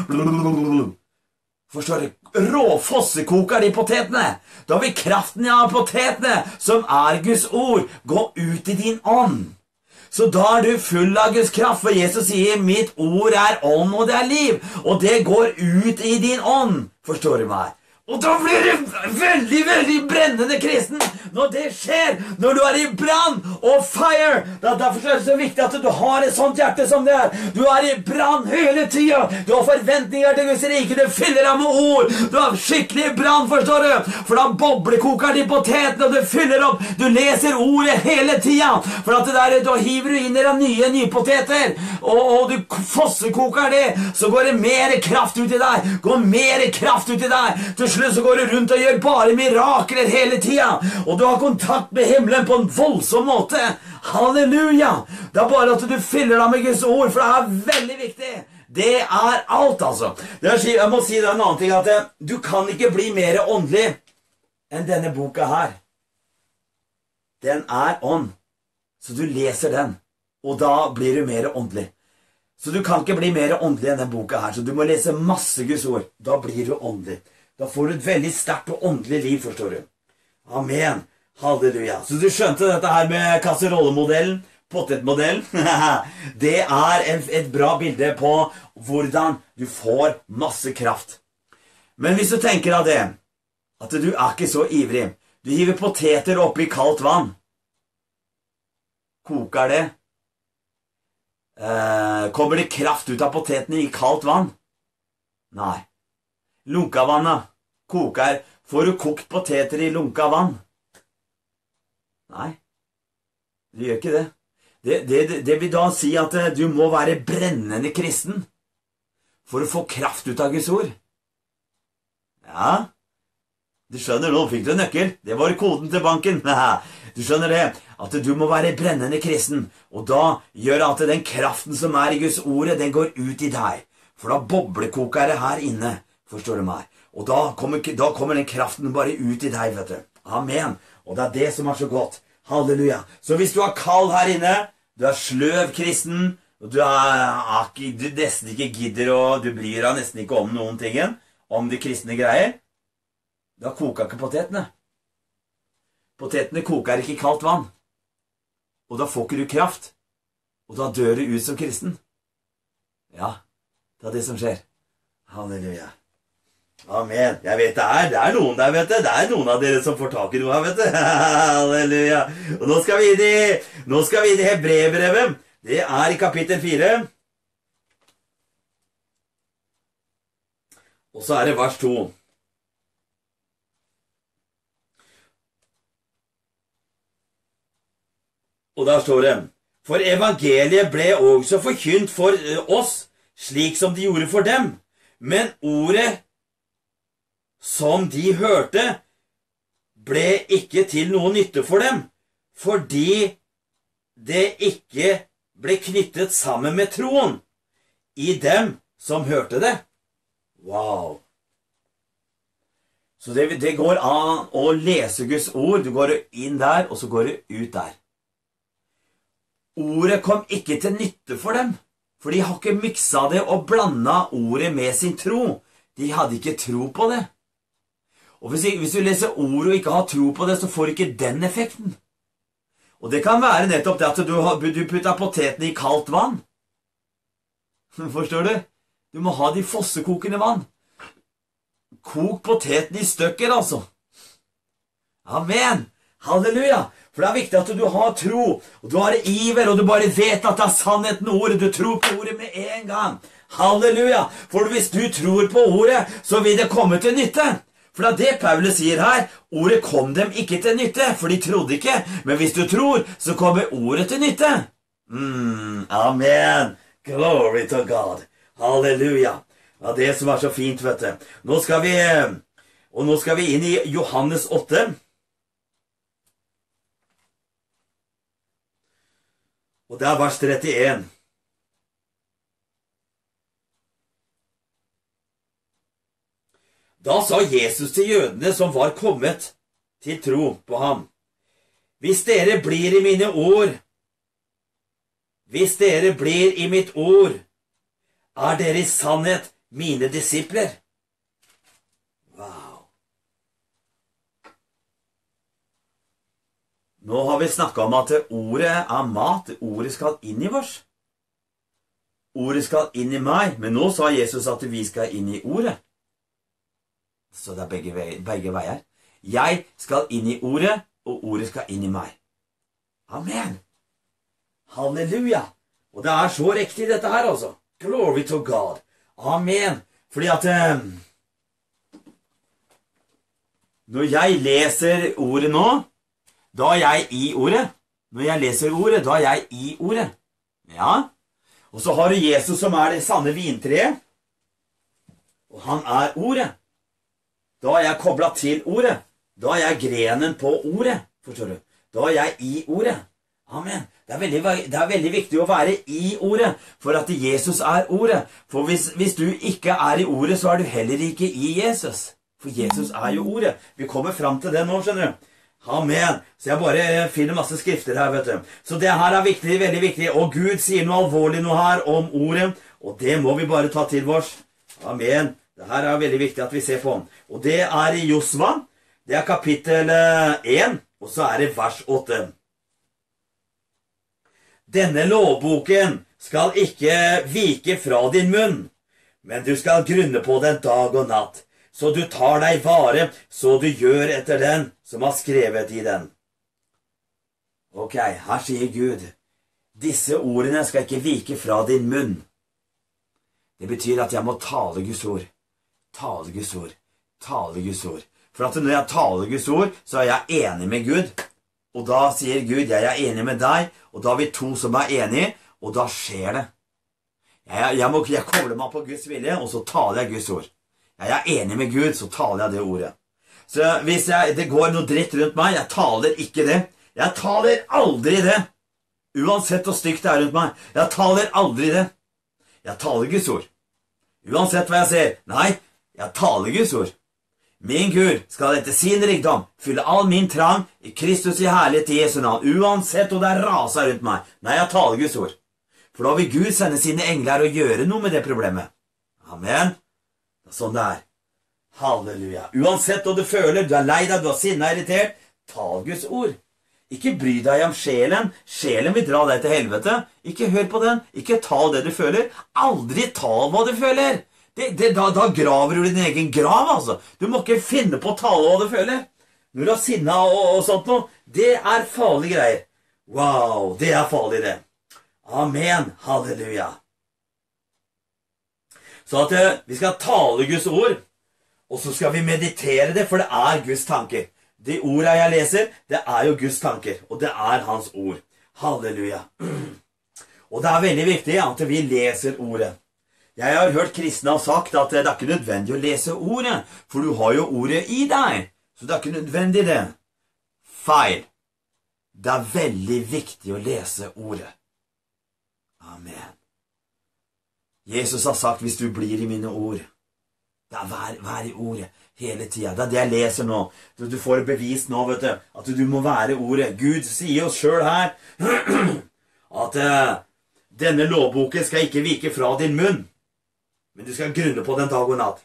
Forstår du? Råfossekoker de potetene. Da vil kraften av potetene, som er Guds ord, gå ut i din ånd. Så da er du full av Guds kraft, for Jesus sier, mitt ord er ånd og det er liv, og det går ut i din ånd. Forstår du meg? Og da blir du veldig, veldig brennende kristen når det skjer, når du er i brann og fire. Derfor er det så viktig at du har et sånt hjerte som det er. Du er i brann hele tiden. Du har forventninger til Guds rike. Du fyller deg med ord. Du har skikkelig brann, forstår du. For da boblekoker de potetene, og du fyller opp. Du leser ordet hele tiden. For at da hiver du inn i deg nye poteter, og du fossekoker det, så går det mer kraft ut i deg. Går mer kraft ut i deg. Til slutt så går du rundt og gjør bare mirakler hele tiden, og du har kontakt med himmelen på en voldsom måte. Halleluja! Det er bare at du fyller deg med Guds ord, for det er veldig viktig. Det er alt, altså. Jeg må si deg en annen ting, at du kan ikke bli mer åndelig enn denne boka her. Den er ånd, så du leser den, og da blir du mer åndelig. Så du kan ikke bli mer åndelig enn den boka her, så du må lese masse Guds ord. Da blir du åndelig. Da får du et veldig sterkt og åndelig liv, forstår du. Amen. Halleluja. Så du skjønte dette her med kasserollemodellen, potetmodellen? Det er et bra bilde på hvordan du får masse kraft. Men hvis du tenker av det, at du er ikke så ivrig, du hiver poteter opp i kaldt vann, koker det, kommer det kraft ut av potetene i kaldt vann? Nei. Lunkavannet koker Får du kokt poteter i lunka vann? Nei, du gjør ikke det. Det vil da si at du må være brennende kristen for å få kraft ut av Guds ord. Ja, du skjønner, nå fikk du en nøkkel. Det var koden til banken. Du skjønner det, at du må være brennende kristen, og da gjør at den kraften som er i Guds ord, den går ut i deg. For da boblekoker det her inne, forstår du meg. Og da kommer den kraften bare ut i deg, vet du. Amen. Og det er det som er så godt. Halleluja. Så hvis du har kall her inne, du er sløv kristen, og du nesten ikke gidder, og du bryr deg nesten ikke om noen ting, om de kristne greier, da koker ikke potetene. Potetene koker ikke i kaldt vann. Og da får ikke du kraft. Og da dør du ut som kristen. Ja, det er det som skjer. Halleluja. Amen. Jeg vet det er noen der, vet du. Det er noen av dere som får tak i noe her, vet du. Halleluja. Og nå skal vi inn i Hebreerbrevet. Det er i kapittel 4. Og så er det vers 2. Og der står det, for evangeliet ble også forkynt for oss, slik som de gjorde for dem. Men ordet som de hørte, ble ikke til noe nytte for dem, fordi det ikke ble knyttet sammen med troen i dem som hørte det. Wow! Så det går an å lese Guds ord. Du går inn der, og så går du ut der. Ordet kom ikke til nytte for dem, for de har ikke mikset det og blandet ordet med sin tro. De hadde ikke tro på det. Og hvis du leser ordet og ikke har tro på det, så får du ikke den effekten. Og det kan være nettopp det at du putter potetene i kaldt vann. Forstår du? Du må ha de fossekokende vann. Kok potetene i stykker, altså. Amen! Halleluja! For det er viktig at du har tro, og du har iver, og du bare vet at det er sannheten ordet. Du tror på ordet med en gang. Halleluja! For hvis du tror på ordet, så vil det komme til nytte. For det er det Paulus sier her. Ordet kom dem ikke til nytte, for de trodde ikke. Men hvis du tror, så kommer ordet til nytte. Amen! Glory to God! Halleluja! Ja, det som er så fint, vet du. Nå skal vi inn i Johannes 8. Og det er vers 31. Da sa Jesus til jødene som var kommet til tro på ham, hvis dere blir i mine ord, hvis dere blir i mitt ord, er dere i sannhet mine disipler. Wow. Nå har vi snakket om at ordet er mat, ordet skal inn i oss. Ordet skal inn i meg, men nå sa Jesus at vi skal inn i ordet. Så det er begge veier. Jeg skal inn i ordet, og ordet skal inn i meg. Amen! Halleluja! Og det er så riktig dette her, altså. Glory to God. Amen! Fordi at når jeg leser ordet nå, da er jeg i ordet. Når jeg leser ordet, da er jeg i ordet. Ja. Og så har du Jesus som er det sanne vintreet. Og han er ordet. Da er jeg koblet til ordet. Da er jeg grenen på ordet. Forstår du? Da er jeg i ordet. Amen. Det er veldig viktig å være i ordet, for at Jesus er ordet. For hvis du ikke er i ordet, så er du heller ikke i Jesus. For Jesus er jo ordet. Vi kommer frem til det nå, skjønner du. Amen. Så jeg bare finner masse skrifter her, vet du. Så det her er viktig, veldig viktig. Og Gud sier noe alvorlig nå her om ordet, og det må vi bare ta til oss. Amen. Det her er veldig viktig at vi ser på. Og det er i Josva. Det er kapittel 1, og så er det vers 8. Denne lovboken skal ikke vike fra din munn, men du skal grunne på den dag og natt, så du tar deg vare, så du gjør etter den som har skrevet i den. Ok, her sier Gud, disse ordene skal ikke vike fra din munn. Det betyr at jeg må tale Guds ord. Tale Guds ord. Tale Guds ord. For at når jeg taler Guds ord, så er jeg enig med Gud. Og da sier Gud, jeg er enig med deg, og da er vi to som er enige, og da skjer det. Jeg kobler meg på Guds vilje, og så taler jeg Guds ord. Jeg er enig med Gud, så taler jeg det ordet. Så hvis det går noe dritt rundt meg, jeg taler ikke det. Jeg taler aldri det. Uansett hvor stygt det er rundt meg. Jeg taler aldri det. Jeg taler Guds ord. Uansett hva jeg ser. Nei, jeg taler Guds ord. Min Gud skal etter sin rikdom fylle all min trang i Kristus i herlighet i Jesu navn. Uansett hvor det er raser rundt meg. Nei, jeg taler Guds ord. For da vil Gud sende sine engler og gjøre noe med det problemet. Amen. Det er sånn det er. Halleluja. Uansett hva du føler, du er lei deg, du er sinnet irritert, tal Guds ord. Ikke bry deg om sjelen. Sjelen vil dra deg til helvete. Ikke hør på den. Ikke tal det du føler. Aldri tal hva du føler. Da graver du din egen grav, altså. Du må ikke finne på å tale hva du føler. Når du har sinnet og sånt noe, det er farlige greier. Wow, det er farlig det. Amen. Halleluja. Så at vi skal tale Guds ord, og så skal vi meditere det, for det er Guds tanker. De ordene jeg leser, det er jo Guds tanker, og det er hans ord. Halleluja. Og det er veldig viktig at vi leser ordet. Jeg har hørt kristne ha sagt at det er ikke nødvendig å lese ordet, for du har jo ordet i deg, så det er ikke nødvendig det. Feil. Det er veldig viktig å lese ordet. Amen. Jesus har sagt, hvis du blir i mine ord, det er vær i ordet hele tiden. Det er det jeg leser nå. Du får et bevis nå, vet du, at du må være i ordet. Gud sier oss selv her, at denne lovboken skal ikke vike fra din munn, men du skal grunne på den dag og natt.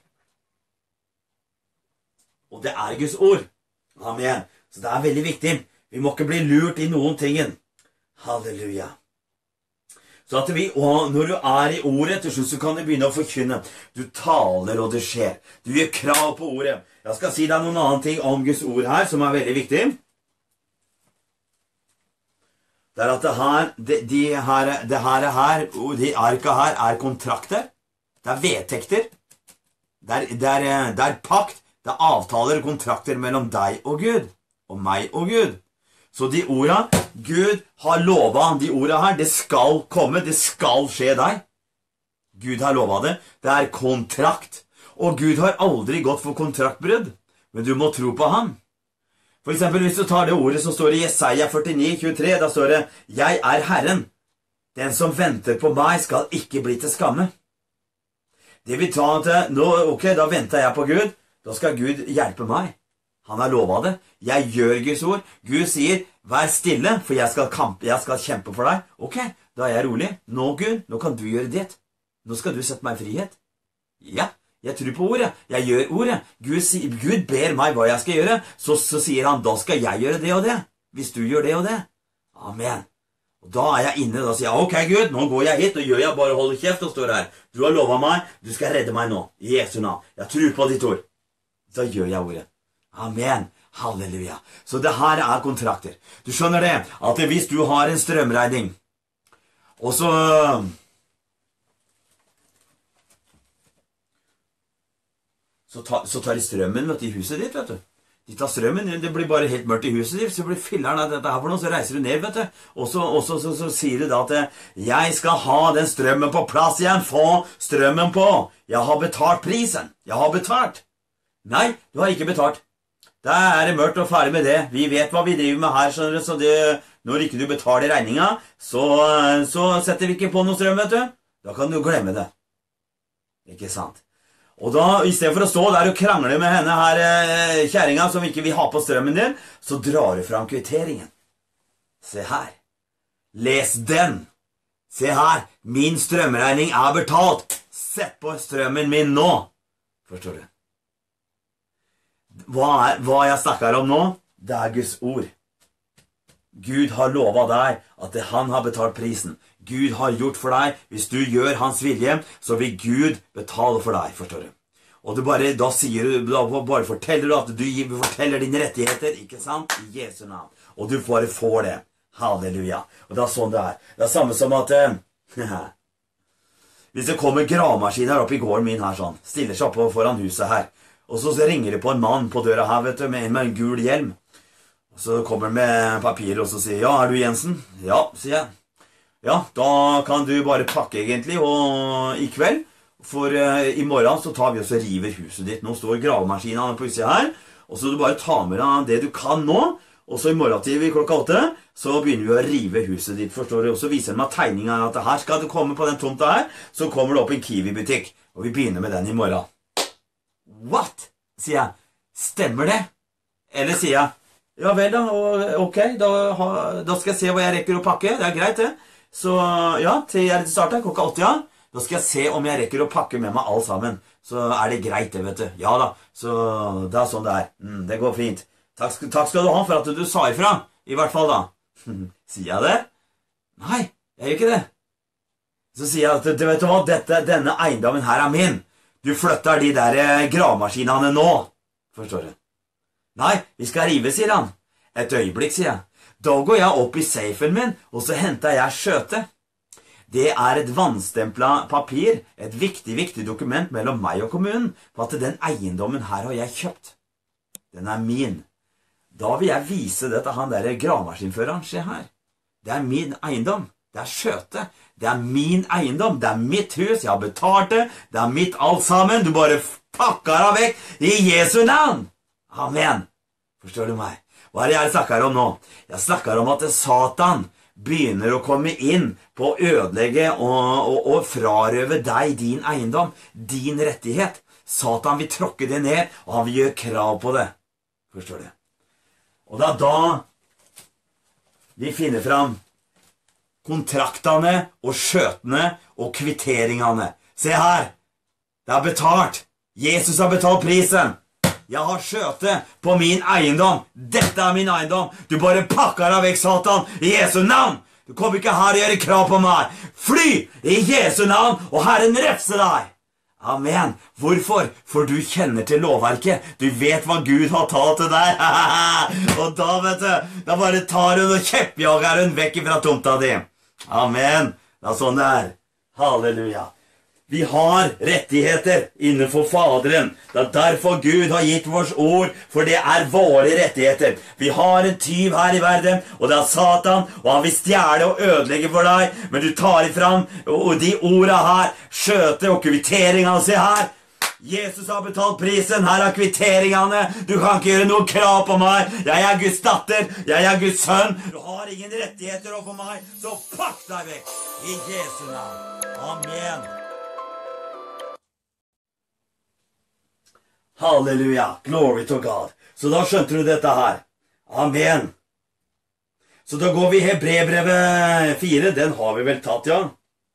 Og det er Guds ord. Amen. Så det er veldig viktig. Vi må ikke bli lurt i noen tingen. Halleluja. Så at når du er i ordet, til slutt så kan du begynne å forkynne. Du taler og det skjer. Du gjør krav på ordet. Jeg skal si deg noen annen ting om Guds ord her, som er veldig viktig. Det er at de arka her er kontrakter. Det er vedtekter. Det er pakt. Det er avtaler og kontrakter mellom deg og Gud. Og meg og Gud. Så de ordene Gud har lovet, de ordene her, det skal komme, det skal skje deg. Gud har lovet det. Det er kontrakt. Og Gud har aldri gått for kontraktbrudd, men du må tro på ham. For eksempel hvis du tar det ordet som står i Jesaja 49:23, da står det, «Jeg er Herren. Den som venter på meg skal ikke bli til skamme.» Det vil ta til, ok, da venter jeg på Gud, da skal Gud hjelpe meg. Han har lovet det. Jeg gjør Guds ord. Gud sier, vær stille, for jeg skal kjempe for deg. Ok, da er jeg rolig. Nå, Gud, nå kan du gjøre det. Nå skal du sette meg i frihet. Ja, jeg tror på ordet. Jeg gjør ordet. Gud ber meg hva jeg skal gjøre. Så sier han, da skal jeg gjøre det og det. Hvis du gjør det og det. Amen. Og da er jeg inne, da sier jeg, ok Gud, nå går jeg hit, og gjør jeg bare holder kjeft og står her. Du har lovet meg, du skal redde meg nå. I Jesu navn. Jeg tror på ditt ord. Da gjør jeg ordet. Amen. Halleluja. Så det her er kontrakter. Du skjønner det, at hvis du har en strømregning, og så tar de strømmen i huset ditt, vet du. De tar strømmen, det blir bare helt mørkt i huset ditt, så blir filleren av dette her for noe, så reiser du ned, vet du. Og så sier du da at jeg skal ha den strømmen på plass igjen, få strømmen på. Jeg har betalt prisen. Jeg har betalt. Nei, du har ikke betalt. Da er det mørkt og ferdig med det. Vi vet hva vi driver med her, skjønner du, så når ikke du betaler regningen, så setter vi ikke på noe strøm, vet du. Da kan du glemme det. Ikke sant? Og da, i stedet for å stå der og krangle med henne her, kjæringen som ikke vil ha på strømmen din, så drar du fram kvitteringen. Se her. Les den. Se her. Min strømregning er betalt. Sett på strømmen min nå. Forstår du? Hva jeg snakker om nå, det er Guds ord. Gud har lovet deg at han har betalt prisen. Gud har gjort for deg. Hvis du gjør hans vilje, så vil Gud betale for deg, forstår du. Og da forteller du at du forteller dine rettigheter, ikke sant? I Jesu navn. Og du bare får det. Halleluja. Og det er sånn det er. Det er samme som at hvis det kommer gravemaskiner opp i gården min her sånn, stiller seg opp foran huset her, og så ringer det på en mann på døra her, vet du, med en gul hjelm. Og så kommer han med papir og så sier, ja, er du Jensen? Ja, sier jeg. Ja, da kan du bare pakke egentlig, og i kveld, for i morgen så tar vi også river huset ditt. Nå står gravemaskinen på utsida her, og så du bare tar med deg det du kan nå, og så i morgen til klokka 8, så begynner vi å rive huset ditt, forstår du? Og så viser han meg tegningen at her skal du komme på den tomta her, så kommer det opp en Kiwi-butikk, og vi begynner med den i morgen. What? Sier jeg. Stemmer det? Eller sier jeg, ja vel da, ok, da skal jeg se hva jeg rekker å pakke, det er greit det. Så ja, til jeg starter klokka 8, ja. Da skal jeg se om jeg rekker å pakke med meg alt sammen. Så er det greit det, vet du. Ja da, så det er sånn det er. Det går fint. Takk skal du ha for at du sa ifra, i hvert fall da. Sier jeg det? Nei, jeg gjør ikke det. Så sier jeg at, du vet hva, denne eiendommen her er min. Du flytter de der gravemaskinene nå. Forstår du? Nei, vi skal rive, sier han. Et øyeblikk, sier jeg. Da går jeg opp i safen min, og så henter jeg skjøte. Det er et vannstemplet papir, et viktig dokument mellom meg og kommunen, på at den eiendommen her har jeg kjøpt. Den er min. Da vil jeg vise det til han der gravemaskinføreren, se her. Det er min eiendom, det er skjøte, det er min eiendom, det er mitt hus, jeg har betalt det, det er mitt alt sammen, du bare pakker det vekk i Jesu navn. Amen. Forstår du meg? Hva er det jeg snakker om nå? Jeg snakker om at Satan begynner å komme inn på å ødelegge og frarøve deg din eiendom, din rettighet. Satan vil tråkke det ned, og han vil gjøre krav på det. Forstår du? Og det er da vi finner fram kontraktene og skjøtene og kvitteringene. Se her! Det er betalt. Jesus har betalt prisen. Jeg har skjøte på min eiendom. Dette er min eiendom. Du bare pakker deg vekk, Satan, i Jesu navn. Du kommer ikke her og gjør krav på meg. Fly i Jesu navn, og Herren refser deg. Amen. Hvorfor? For du kjenner til lovverket. Du vet hva Gud har talt til deg. Og da, vet du, da bare tar hun og kjeppjager hun vekk fra tomta di. Amen. Det er sånn det er. Halleluja. Vi har rettigheter innenfor Faderen. Det er derfor Gud har gitt vårt ord, for det er våre rettigheter. Vi har en tyv her i verden, og det er Satan, og han vil stjele og ødelegge for deg, men du tar ifram, og de ordene her, skjøte og kvitteringene, se her. Jesus har betalt prisen, her er kvitteringene, du kan ikke gjøre noe krav på meg, jeg er Guds datter, jeg er Guds sønn, du har ingen rettigheter overfor meg, så pakk deg vekk, i Jesu navn. Amen. Halleluja, glory to God. Så da skjønte du dette her. Amen. Så da går vi i Hebreerbrevet 4, den har vi vel tatt, ja.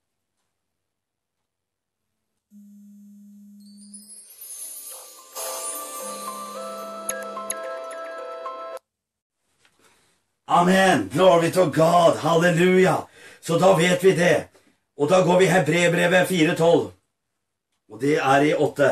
Amen, glory to God, halleluja. Så da vet vi det. Og da går vi i Hebreerbrevet 4:12. Og det er i 8.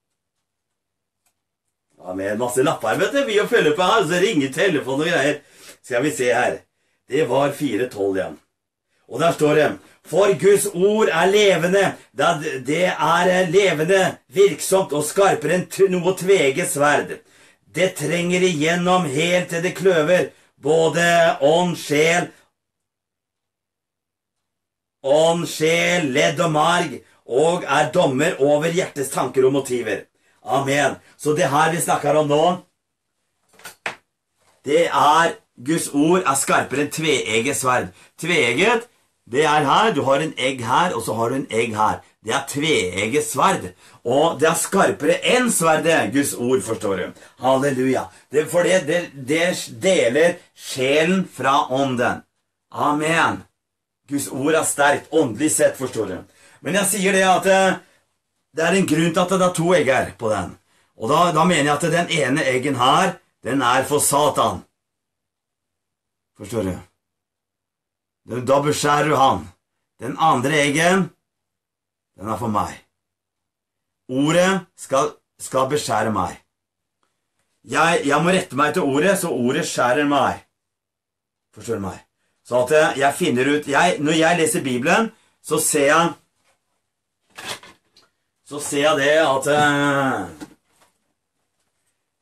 Ja, med masse lapper, vet du, vi å følge på her, så ringer telefonen og greier. Skal vi se her. Det var 4:12 igjen. Og der står det, for Guds ord er levende, det er levende, virksomt og skarpere enn noe tveget sverd. Det trenger igjennom helt til det kløver, både ånd, sjel, ledd og marg, og er dommer over hjertets tanker og motiver. Amen. Så det her vi snakker om nå, det er Guds ord er skarpere enn tveegget sverd. Tveegget, det er her, du har en egg her, og så har du en egg her. Det er tveegget sverd. Og det er skarpere enn sverdet, Guds ord, forstår du. Halleluja. For det deler sjelen fra ånden. Amen. Guds ord er sterkt, åndelig sett, forstår du. Men jeg sier det at det er en grunn til at det er 2 egger på den. Og da mener jeg at den ene eggen her, den er for Satan. Forstår du? Da beskjærer du han. Den andre eggen, den er for meg. Ordet skal beskjære meg. Jeg må rette meg til ordet, så ordet skjærer meg. Forstår du meg? Så at jeg finner ut, når jeg leser Bibelen, så ser jeg det at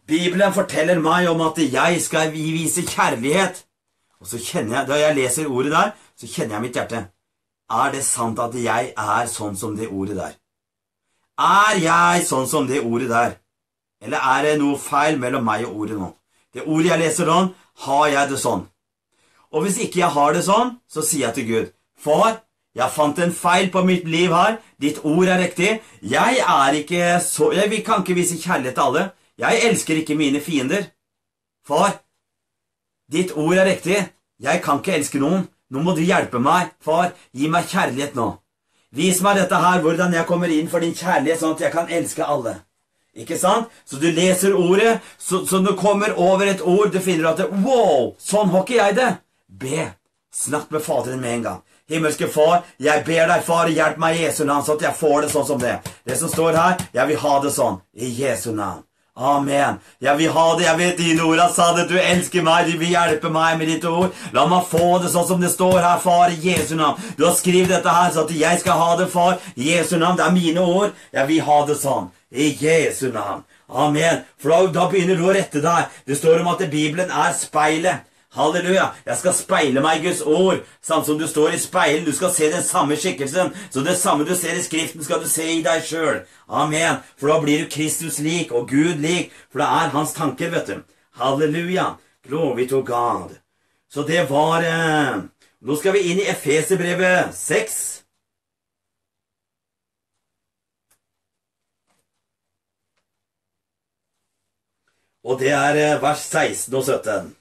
Bibelen forteller meg om at jeg skal vise kjærlighet. Og så kjenner jeg, da jeg leser ordet der, så kjenner jeg mitt hjerte. Er det sant at jeg er sånn som det ordet der? Er jeg sånn som det ordet der? Eller er det noe feil mellom meg og ordet nå? Det ordet jeg leser nå, har jeg det sånn? Og hvis ikke jeg har det sånn, så sier jeg til Gud, Far, jeg fant en feil på mitt liv her, ditt ord er riktig, jeg kan ikke vise kjærlighet til alle, jeg elsker ikke mine fiender. Far, ditt ord er riktig, jeg kan ikke elske noen, nå må du hjelpe meg, far, gi meg kjærlighet nå. Vis meg dette her, hvordan jeg kommer inn for din kjærlighet, sånn at jeg kan elske alle. Ikke sant? Så du leser ordet, så du kommer over et ord, du finner at, wow, sånn har ikke jeg det. Be, snakk med Faderen med en gang. Himmelske Far, jeg ber deg, Far, hjelp meg i Jesu navn, så at jeg får det sånn som det. Det som står her, jeg vil ha det sånn, i Jesu navn. Amen. Jeg vil ha det, jeg vet dine ord, han sa det, du elsker meg, du vil hjelpe meg med ditt ord. La meg få det sånn som det står her, Far, i Jesu navn. Du har skrevet dette her, så at jeg skal ha det, Far, i Jesu navn. Det er mine ord, jeg vil ha det sånn, i Jesu navn. Amen. For da begynner du å rette deg. Det står om at Bibelen er speilet. Halleluja, jeg skal speile meg i Guds ord, samt som du står i speilen, du skal se den samme skikkelsen, så det samme du ser i skriften skal du se i deg selv. Amen, for da blir du Kristus lik og Gud lik, for det er hans tanker, vet du. Halleluja, glory to God. Så det var, nå skal vi inn i Efeserbrevet 6. Og det er vers 16 og 17.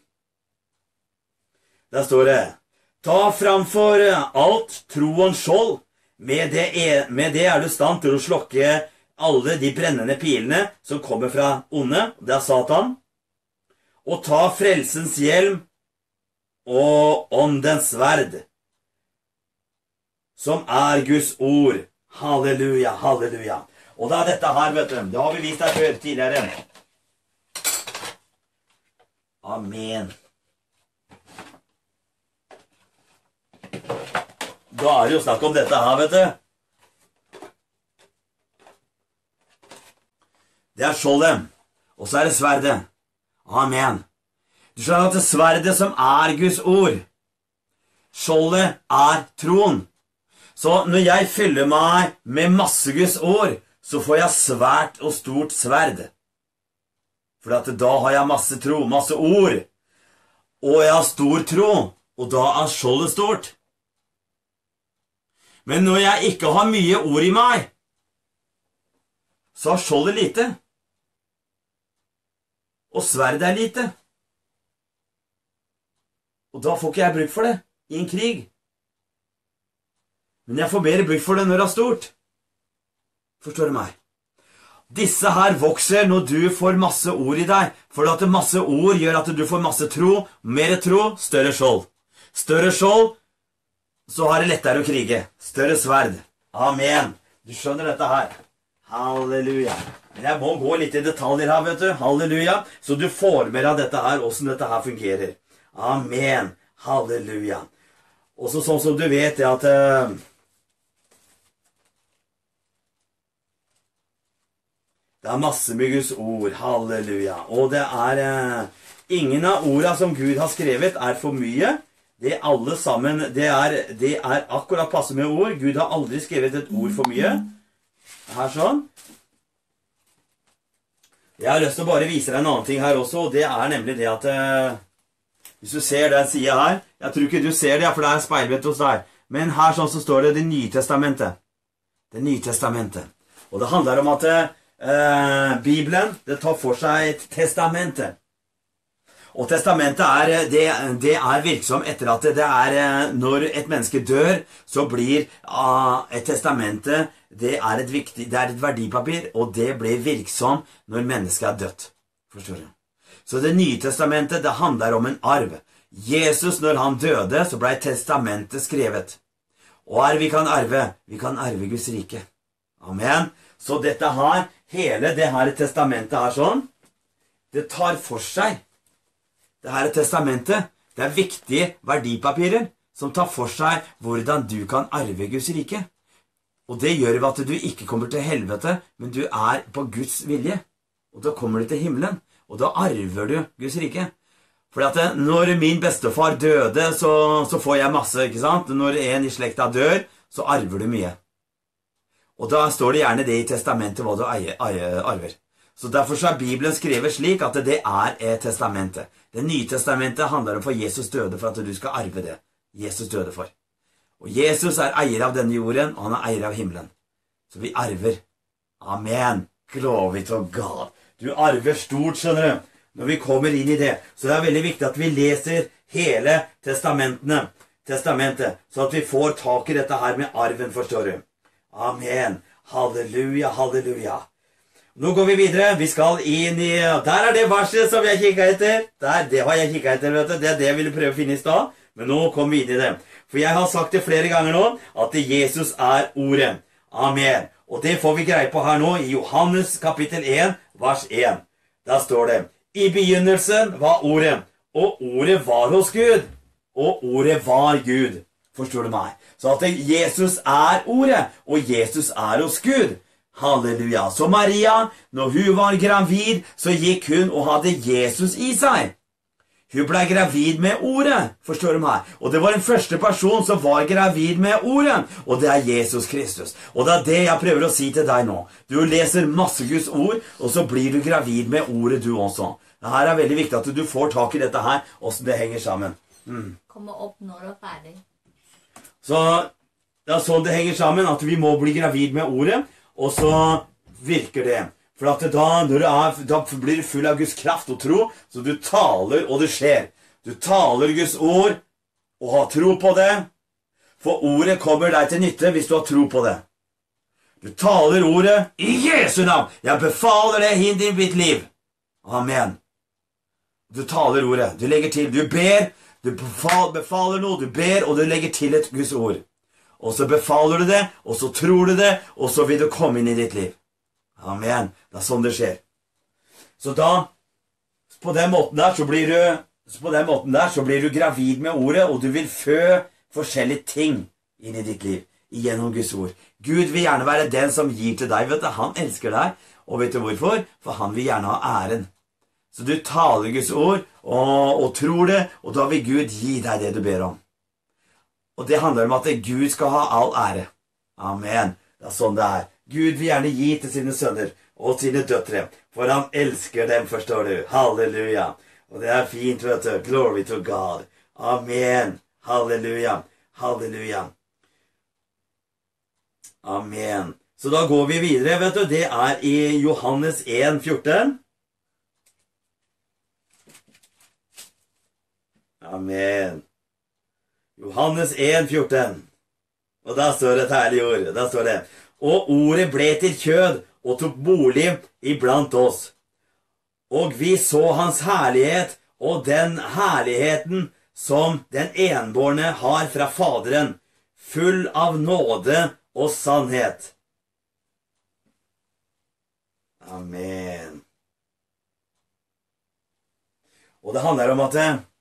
Der står det, ta framfor alt troens skjold, med det er du stand til å slokke alle de brennende pilene som kommer fra onde, det er Satan, og ta frelsens hjelm og åndens sverd, som er Guds ord. Halleluja, halleluja. Og det er dette her, vet du, det har vi vist deg før tidligere. Amen. Da er det jo snakk om dette her, vet du. Det er skjoldet, og så er det sverdet. Amen. Du skjønner at det sverdet som er Guds ord, skjoldet er troen. Så når jeg fyller meg med masse Guds ord, så får jeg svært og stort sverd. For at da har jeg masse tro, masse ord, og jeg har stor tro, og da er skjoldet stort. Men når jeg ikke har mye ord i meg, så har skjoldet lite. Og sverdet er lite. Og da får ikke jeg bruk for det i en krig. Men jeg får bedre bruk for det når det er stort. Forstår du meg? Disse her vokser når du får masse ord i deg, for at masse ord gjør at du får masse tro, mer tro, større skjold. Større skjold, så har det lettere å krige. Større sverd. Amen. Du skjønner dette her. Halleluja. Men jeg må gå litt i detaljer her, vet du. Halleluja. Så du får mer av dette her, hvordan dette her fungerer. Amen. Halleluja. Og så sånn som du vet, at det er masse med Guds ord. Halleluja. Og det er ingen av ordene som Gud har skrevet er for mye. Det alle sammen, det er akkurat passe med ord. Gud har aldri skrevet et ord for mye. Her sånn. Jeg har lyst til å bare vise deg en annen ting her også, og det er nemlig det at hvis du ser den siden her, jeg tror ikke du ser det, for det er speilvett hos deg, men her sånn så står det Det nye testamentet. Det nye testamentet. Og det handler om at Bibelen, det tar for seg et testamente. Og testamentet det er virksom etter at det er når et menneske dør, så blir et testamente, det er et verdipapir, og det blir virksom når mennesket er dødt. Forstår du? Så det nye testamentet, det handler om en arv. Jesus, når han døde, så ble testamentet skrevet. Og vi kan arve Guds rike. Amen. Så dette her, hele det her testamentet her sånn, det tar for seg. Det her testamentet, det er viktige verdipapirer som tar for seg hvordan du kan arve Guds rike. Og det gjør at du ikke kommer til helvete, men du er på Guds vilje. Og da kommer du til himmelen. og da arver du Guds rike. Fordi at når min bestefar døde, så får jeg masse, ikke sant? Når en i slekta dør, så arver du mye. Og da står det gjerne det i testamentet hva du arver. Så derfor så Bibelen skrevet slik at det testamentet. Det nye testamentet handler om for Jesus døde for at du skal arve det. Jesus døde for. Og Jesus eier av denne jorden, og han eier av himmelen. Så vi arver. Amen. Glory to God. Du arver stort, skjønner du. Når vi kommer inn i det. Så det veldig viktig at vi leser hele testamentet, så at vi får tak i dette her med arven, forstår du. Amen. Halleluja, halleluja. Nå går vi videre. Vi skal inn i... Der det verset som jeg kikket etter. Det har jeg kikket etter, vet du. Det det jeg ville prøve å finne i sted. Men nå kommer vi inn i det. For jeg har sagt det flere ganger nå, at Jesus ordet. Amen. Og det får vi greie på her nå i Johannes kapittel 1, vers 1. Der står det: I begynnelsen var ordet, og ordet var hos Gud, og ordet var Gud. Forstår du meg? Så at Jesus ordet, og Jesus hos Gud. Halleluja. Så Maria, når hun var gravid, så gikk hun og hadde Jesus i seg. Hun ble gravid med ordet, forstår du meg? Og det var den første person som var gravid med ordet, og det Jesus Kristus. Og det det jeg prøver å si til deg nå. Du leser masse Guds ord, og så blir du gravid med ordet du også. Det her veldig viktig at du får tak i dette her, hvordan det henger sammen. Kommer opp når du ferdig. Så det sånn det henger sammen, at vi må bli gravid med ordet, og så virker det. For at da blir du full av Guds kraft og tro, så du taler, og det skjer. Du taler Guds ord, og har tro på det, for ordet kommer deg til nytte hvis du har tro på det. Du taler ordet i Jesu navn. Jeg befaler det inn i mitt liv. Amen. Du taler ordet, du legger til, du ber, du befaler noe, du ber, og du legger til et Guds ord. Og så befaler du det, og så tror du det, og så vil du komme inn i ditt liv. Amen. Det sånn det skjer. Så da, på den måten der, så blir du gravid med ordet, og du vil fø forskjellige ting inn i ditt liv, gjennom Guds ord. Gud vil gjerne være den som gir til deg, vet du. Han elsker deg, og vet du hvorfor? For han vil gjerne ha æren. Så du taler Guds ord, og tror det, og da vil Gud gi deg det du ber om. Og det handler om at Gud skal ha all ære. Amen. Det sånn det Gud vil gjerne gi til sine sønner og sine døtre, for han elsker dem, forstår du. Halleluja. Og det fint, vet du. Glory to God. Amen. Halleluja. Halleluja. Amen. Så da går vi videre, vet du. Det i Johannes 1, 14. Amen. Johannes 1, 14. Og da står det et herlig ord. Da står det: Og ordet ble til kjød og tok bolig iblant oss. Og vi så hans herlighet, og den herligheten som den enbårne har fra Faderen, full av nåde og sannhet. Amen. Og det handler om at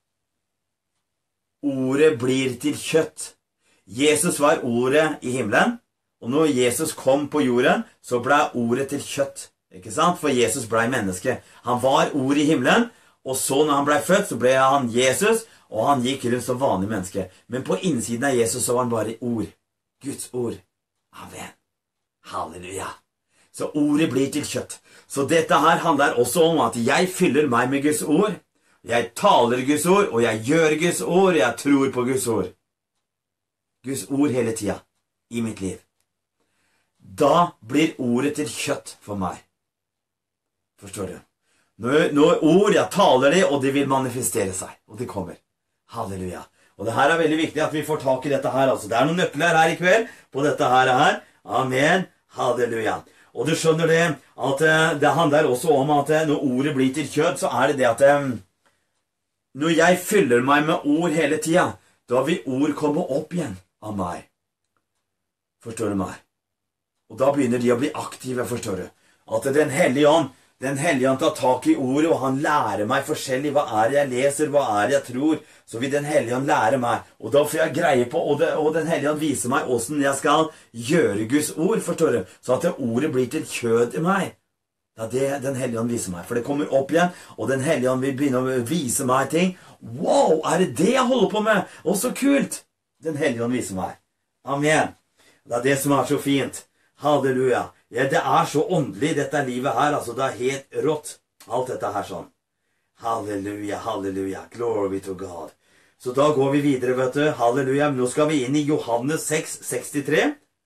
ordet blir til kjøtt. Jesus var ordet i himmelen, og når Jesus kom på jorden, så ble ordet til kjøtt. Ikke sant? For Jesus ble menneske. Han var ord i himmelen, og så når han ble født, så ble han Jesus, og han gikk rundt som vanlig menneske. Men på innsiden av Jesus så var han bare ord. Guds ord. Amen. Halleluja. Så ordet blir til kjøtt. Så dette her handler også om at jeg fyller meg med Guds ord. Jeg taler Guds ord, og jeg gjør Guds ord, og jeg tror på Guds ord. Guds ord hele tiden i mitt liv. Da blir ordet til kjøtt for meg. Forstår du? Når ord, jeg taler det, og det vil manifestere seg, og det kommer. Halleluja. Og det her veldig viktig at vi får tak i dette her. Altså. Det noen nøkler her i kveld på dette her. Amen. Halleluja. Og du skjønner det, at det handler også om at når ordet blir til kjøtt, så det det at når jeg fyller meg med ord hele tiden, da vil ord komme opp igjen av meg. Forstår du meg? Og da begynner de å bli aktive, forstår du. At den hellige ånd tar tak i ordet, og han lærer meg forskjellig. Hva det jeg leser, hva det jeg tror, så vil den hellige ånd lære meg. Og da får jeg greie på, og den hellige ånd viser meg hvordan jeg skal gjøre Guds ord, forstår du. Så at det ordet blir til kjød i meg. Det er det Den hellige ånd viser meg. For det kommer opp igjen, og Den hellige ånd vil begynne å vise meg ting. Wow, er det det jeg holder på med? Å, så kult! Den hellige ånd viser meg. Amen. Det er det som er så fint. Halleluja. Ja, det er så åndelig, dette livet her. Altså, det er helt rått. Alt dette her sånn. Halleluja, halleluja. Glory to God. Så da går vi videre, vet du. Halleluja. Nå skal vi inn i Johannes 6, 63.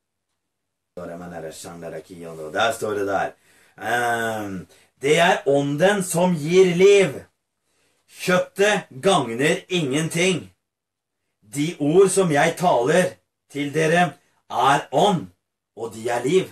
Der står det der. Det er ånden som gir liv. Kjøttet gagner ingenting. De ord som jeg taler til dere er ånd, og de er liv.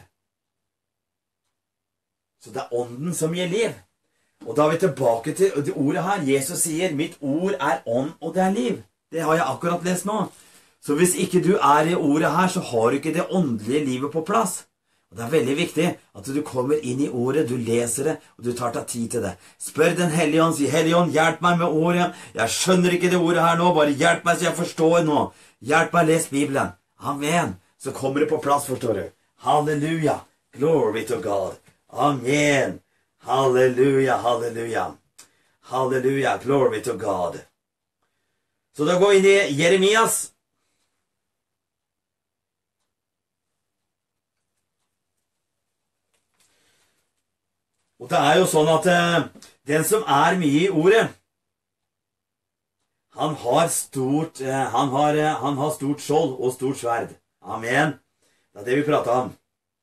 Så det er ånden som gir liv. Og da er vi tilbake til det ordet her. Jesus sier, mitt ord er ånd, og det er liv. Det har jeg akkurat lest nå. Så hvis ikke du er i ordet her, så har du ikke det åndelige livet på plass. Og det er veldig viktig at du kommer inn i ordet, du leser det, og du tar deg tid til det. Spør Den hellige ånd, si, Hellige ånd, hjelp meg med ordet. Jeg skjønner ikke det ordet her nå, bare hjelp meg så jeg forstår nå. Hjelp meg, les Bibelen. Amen. Så kommer det på plass, forstår du. Halleluja. Glory to God. Amen. Halleluja, halleluja. Halleluja, glory to God. Så da går vi inn i Jeremias. Og det er jo sånn at den som er mye i ordet, han har stort skjold og stort sverd. Amen. Det er det vi prater om.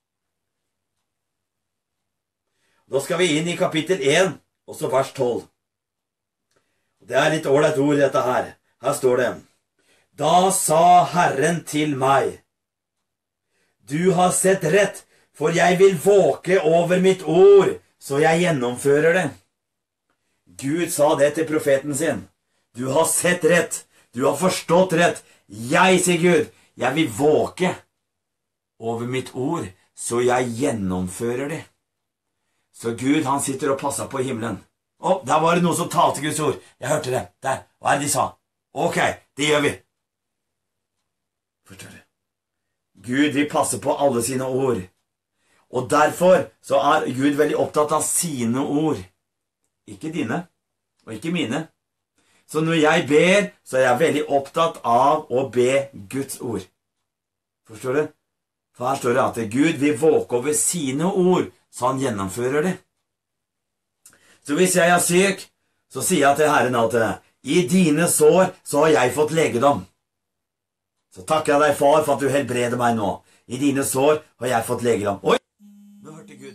Da skal vi inn i kapittel 1, og så vers 12. Det er litt ålreit ord, dette her. Her står det, da sa Herren til meg, du har sett rett, for jeg vil våke over mitt ord, så jeg gjennomfører det. Gud sa det til profeten sin. Du har sett rett. Du har forstått rett. Jeg, sier Gud, jeg vil våke over mitt ord, så jeg gjennomfører det. Så Gud, han sitter og passer på himmelen. Å, der var det noen som talte Guds ord. Jeg hørte det. Der. Hva er det de sa? Ok, det gjør vi. Forstår du? Gud vil passe på alle sine ord. Og derfor så er Gud veldig opptatt av sine ord. Ikke dine, og ikke mine. Så når jeg ber, så er jeg veldig opptatt av å be Guds ord. Forstår du? For her står det at Gud vil våke over sine ord, så han gjennomfører det. Så hvis jeg er syk, så sier jeg til Herren at i dine sår så har jeg fått legedom. Så takker jeg deg, far, for at du helbreder meg nå. I dine sår har jeg fått legedom. Oi! Nå hørte Gud.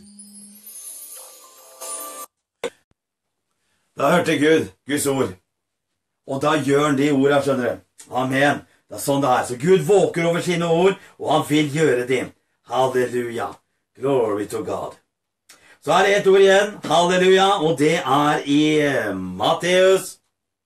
Da hørte Gud Guds ord. Og da gjør han de ordene, skjønner du. Amen. Det er sånn det er. Så Gud våker over sine ord, og han vil gjøre det. Halleluja. Glory to God. Så er det et ord igjen. Halleluja. Og det er i Matteus.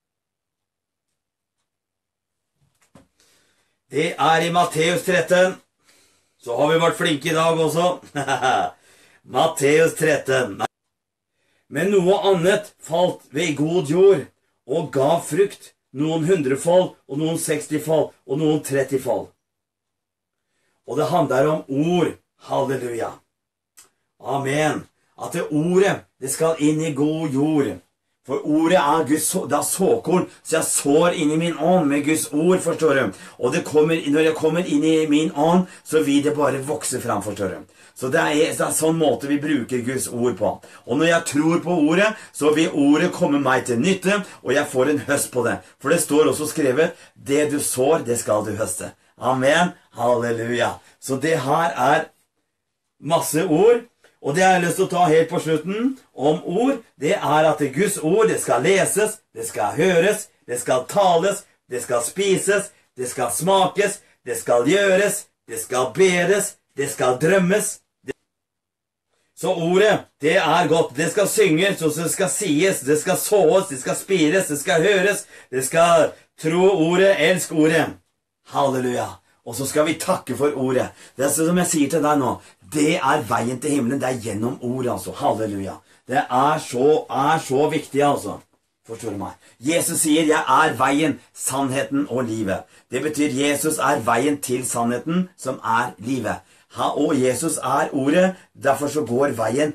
Det er i Matteus 13. Så har vi vært flinke i dag også. Matteus 13. Men noe annet falt ved god jord, og gav frukt, noen 100-fold, og noen 60-fold, og noen 30-fold. Og det handler om ord. Halleluja. Amen. At det ordet, det skal inn i god jord. For ordet er Guds, det er såkorn, så jeg sår inn i min ånd med Guds ord, forstår du. Og når jeg kommer inn i min ånd, så vil det bare vokse frem, forstår du. Så det er sånn måte vi bruker Guds ord på. Og når jeg tror på ordet, så vil ordet komme meg til nytte, og jeg får en høst på det. For det står også skrevet, det du sår, det skal du høste. Amen. Halleluja. Så det her er masse ord. Og det jeg har lyst til å ta helt på slutten om ord, det er at Guds ord, det skal leses, det skal høres, det skal tales, det skal spises, det skal smakes, det skal gjøres, det skal bedes, det skal drømmes. Så ordet, det er godt. Det skal synges, og det skal sies, det skal såes, det skal spires, det skal høres, det skal tro ordet, elsk ordet. Halleluja. Og så skal vi takke for ordet. Det er som jeg sier til deg nå, det er veien til himmelen, det er gjennom ordet, altså. Halleluja. Det er så viktig, altså. Forstår du meg? Jesus sier, jeg er veien, sannheten og livet. Det betyr, Jesus er veien til sannheten, som er livet. Og Jesus er ordet, derfor så går veien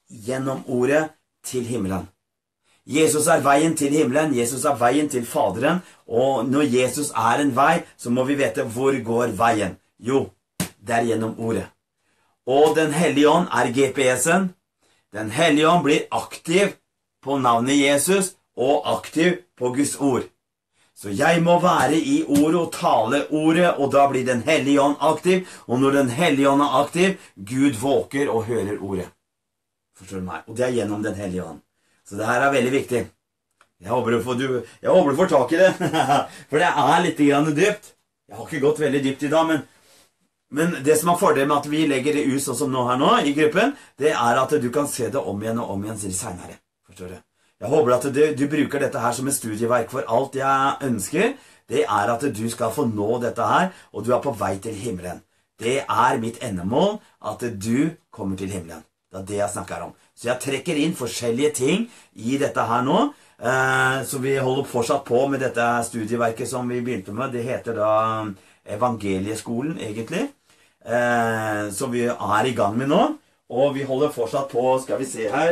gjennom ordet til himmelen. Jesus veien til himmelen, Jesus veien til Faderen, og når Jesus en vei, så må vi vite hvor går veien. Jo, det gjennom ordet. Og Den hellige ånd GPS-en. Den hellige ånd blir aktiv på navnet Jesus, og aktiv på Guds ord. Så jeg må være i ordet og tale ordet, og da blir Den hellige ånd aktiv, og når Den hellige ånd aktiv, Gud våker og hører ordet. Forstår du meg? Og det gjennom Den hellige ånd. Så det her veldig viktig. Jeg håper du får tak i det, for det litt grann dypt. Jeg har ikke gått veldig dypt i dag, men det som fordelen med at vi legger det ut sånn som nå her nå, i gruppen, det at du kan se det om igjen og om igjen senere. Forstår du? Jeg håper at du bruker dette her som et studieverk for alt jeg ønsker. Det at du skal få nå dette her, og du på vei til himmelen. Det mitt endemål, at du kommer til himmelen. Det det jeg snakker om. Så jeg trekker inn forskjellige ting i dette her nå. Så vi holder fortsatt på med dette studieverket som vi begynte med. Det heter da Evangelieskolen, egentlig. Som vi i gang med nå. Og vi holder fortsatt på, skal vi se her.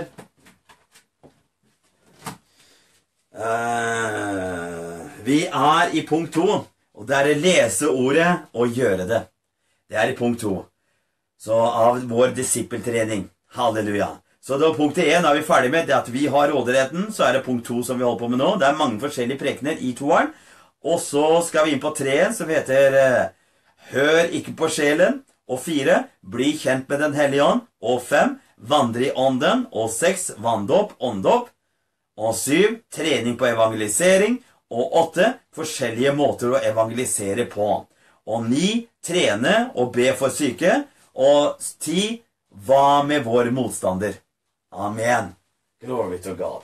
Vi i punkt 2, og det lese ordet og gjøre det. Det i punkt 2. Så av vår disippeltrening. Halleluja. Så da punktet 1 vi ferdig med, det at vi har råderetten, så det punkt 2 som vi holder på med nå. Det mange forskjellige prekener i 2-eren. Og så skal vi inn på 3, som heter Hør ikke på sjelen. Og 4, bli kjent med Den hellige ånd. Og 5, vandre i ånden. Og 6, vanndåp, ånddåp. Og 7, trening på evangelisering. Og 8, forskjellige måter å evangelisere på. Og 9, trene og be for syke. Og 10, hva med vår motstander? Amen. Glory to God.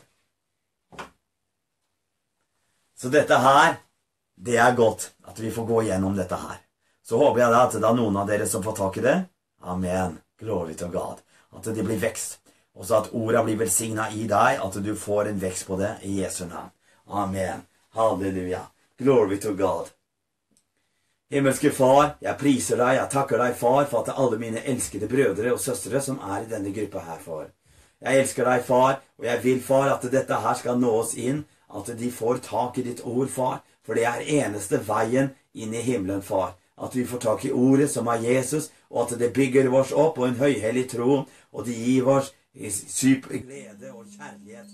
Så dette her, det godt at vi får gå gjennom dette her. Så håper jeg at det noen av dere som får tak i det. Amen. Glory to God. At det blir vekst. Og så at ordet blir velsignet i deg, at du får en vekst på det i Jesu navn. Amen. Halleluja. Glory to God. Himmelske Far, jeg priser deg, jeg takker deg, Far, for at alle mine elskede brødre og søstre som i denne gruppa her, Far. Jeg elsker deg, Far, og jeg vil, Far, at dette her skal nå oss inn, at de får tak i ditt ord, Far, for det eneste veien inn i himmelen, Far. At vi får tak i ordet som Jesus, og at det bygger oss opp på en høyhellig tro, og det gir oss super glede og kjærlighet.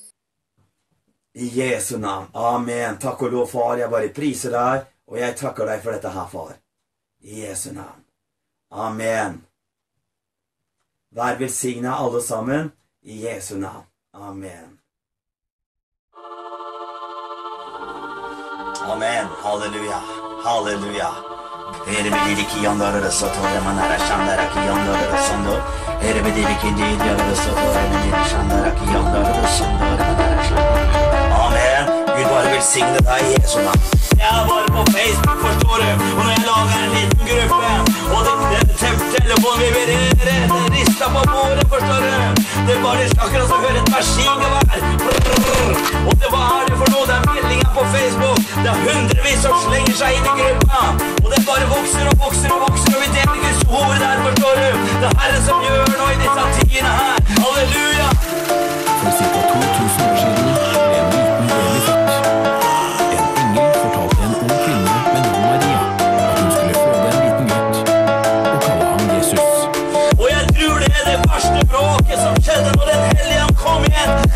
I Jesu navn. Amen. Takk og lov, Far, jeg bare priser deg, og jeg takker deg for dette her, Far. I Jesu navn. Amen. Vær velsignet alle sammen. I Jesu navn. Amen. Amen. Halleluja. Halleluja. Amen. Gud bare velsigne deg i Jesu navn. Jeg bare på Facebook, forstår du, og når jeg lager en liten gruppe, og telefonen vibrerer, det rister på bordet, forstår du, det bare akkurat som hører et maskingevær, og det det for noe, det meldinger på Facebook, det hundrevis som slenger seg inn i gruppa, og det bare vokser og vokser og vokser, og vi deler Guds ord der, forstår du, det Herre som gjør noe i disse tidene her, halleluja! For ca. 2000 år siden ble en liten baby født. En engel fortalte en ung kvinne med navn Maria at hun skulle føde en liten gutt og kalle ham Jesus. Og jeg tror det verste bråket som skjedde når Den hellige ånd kom igjen.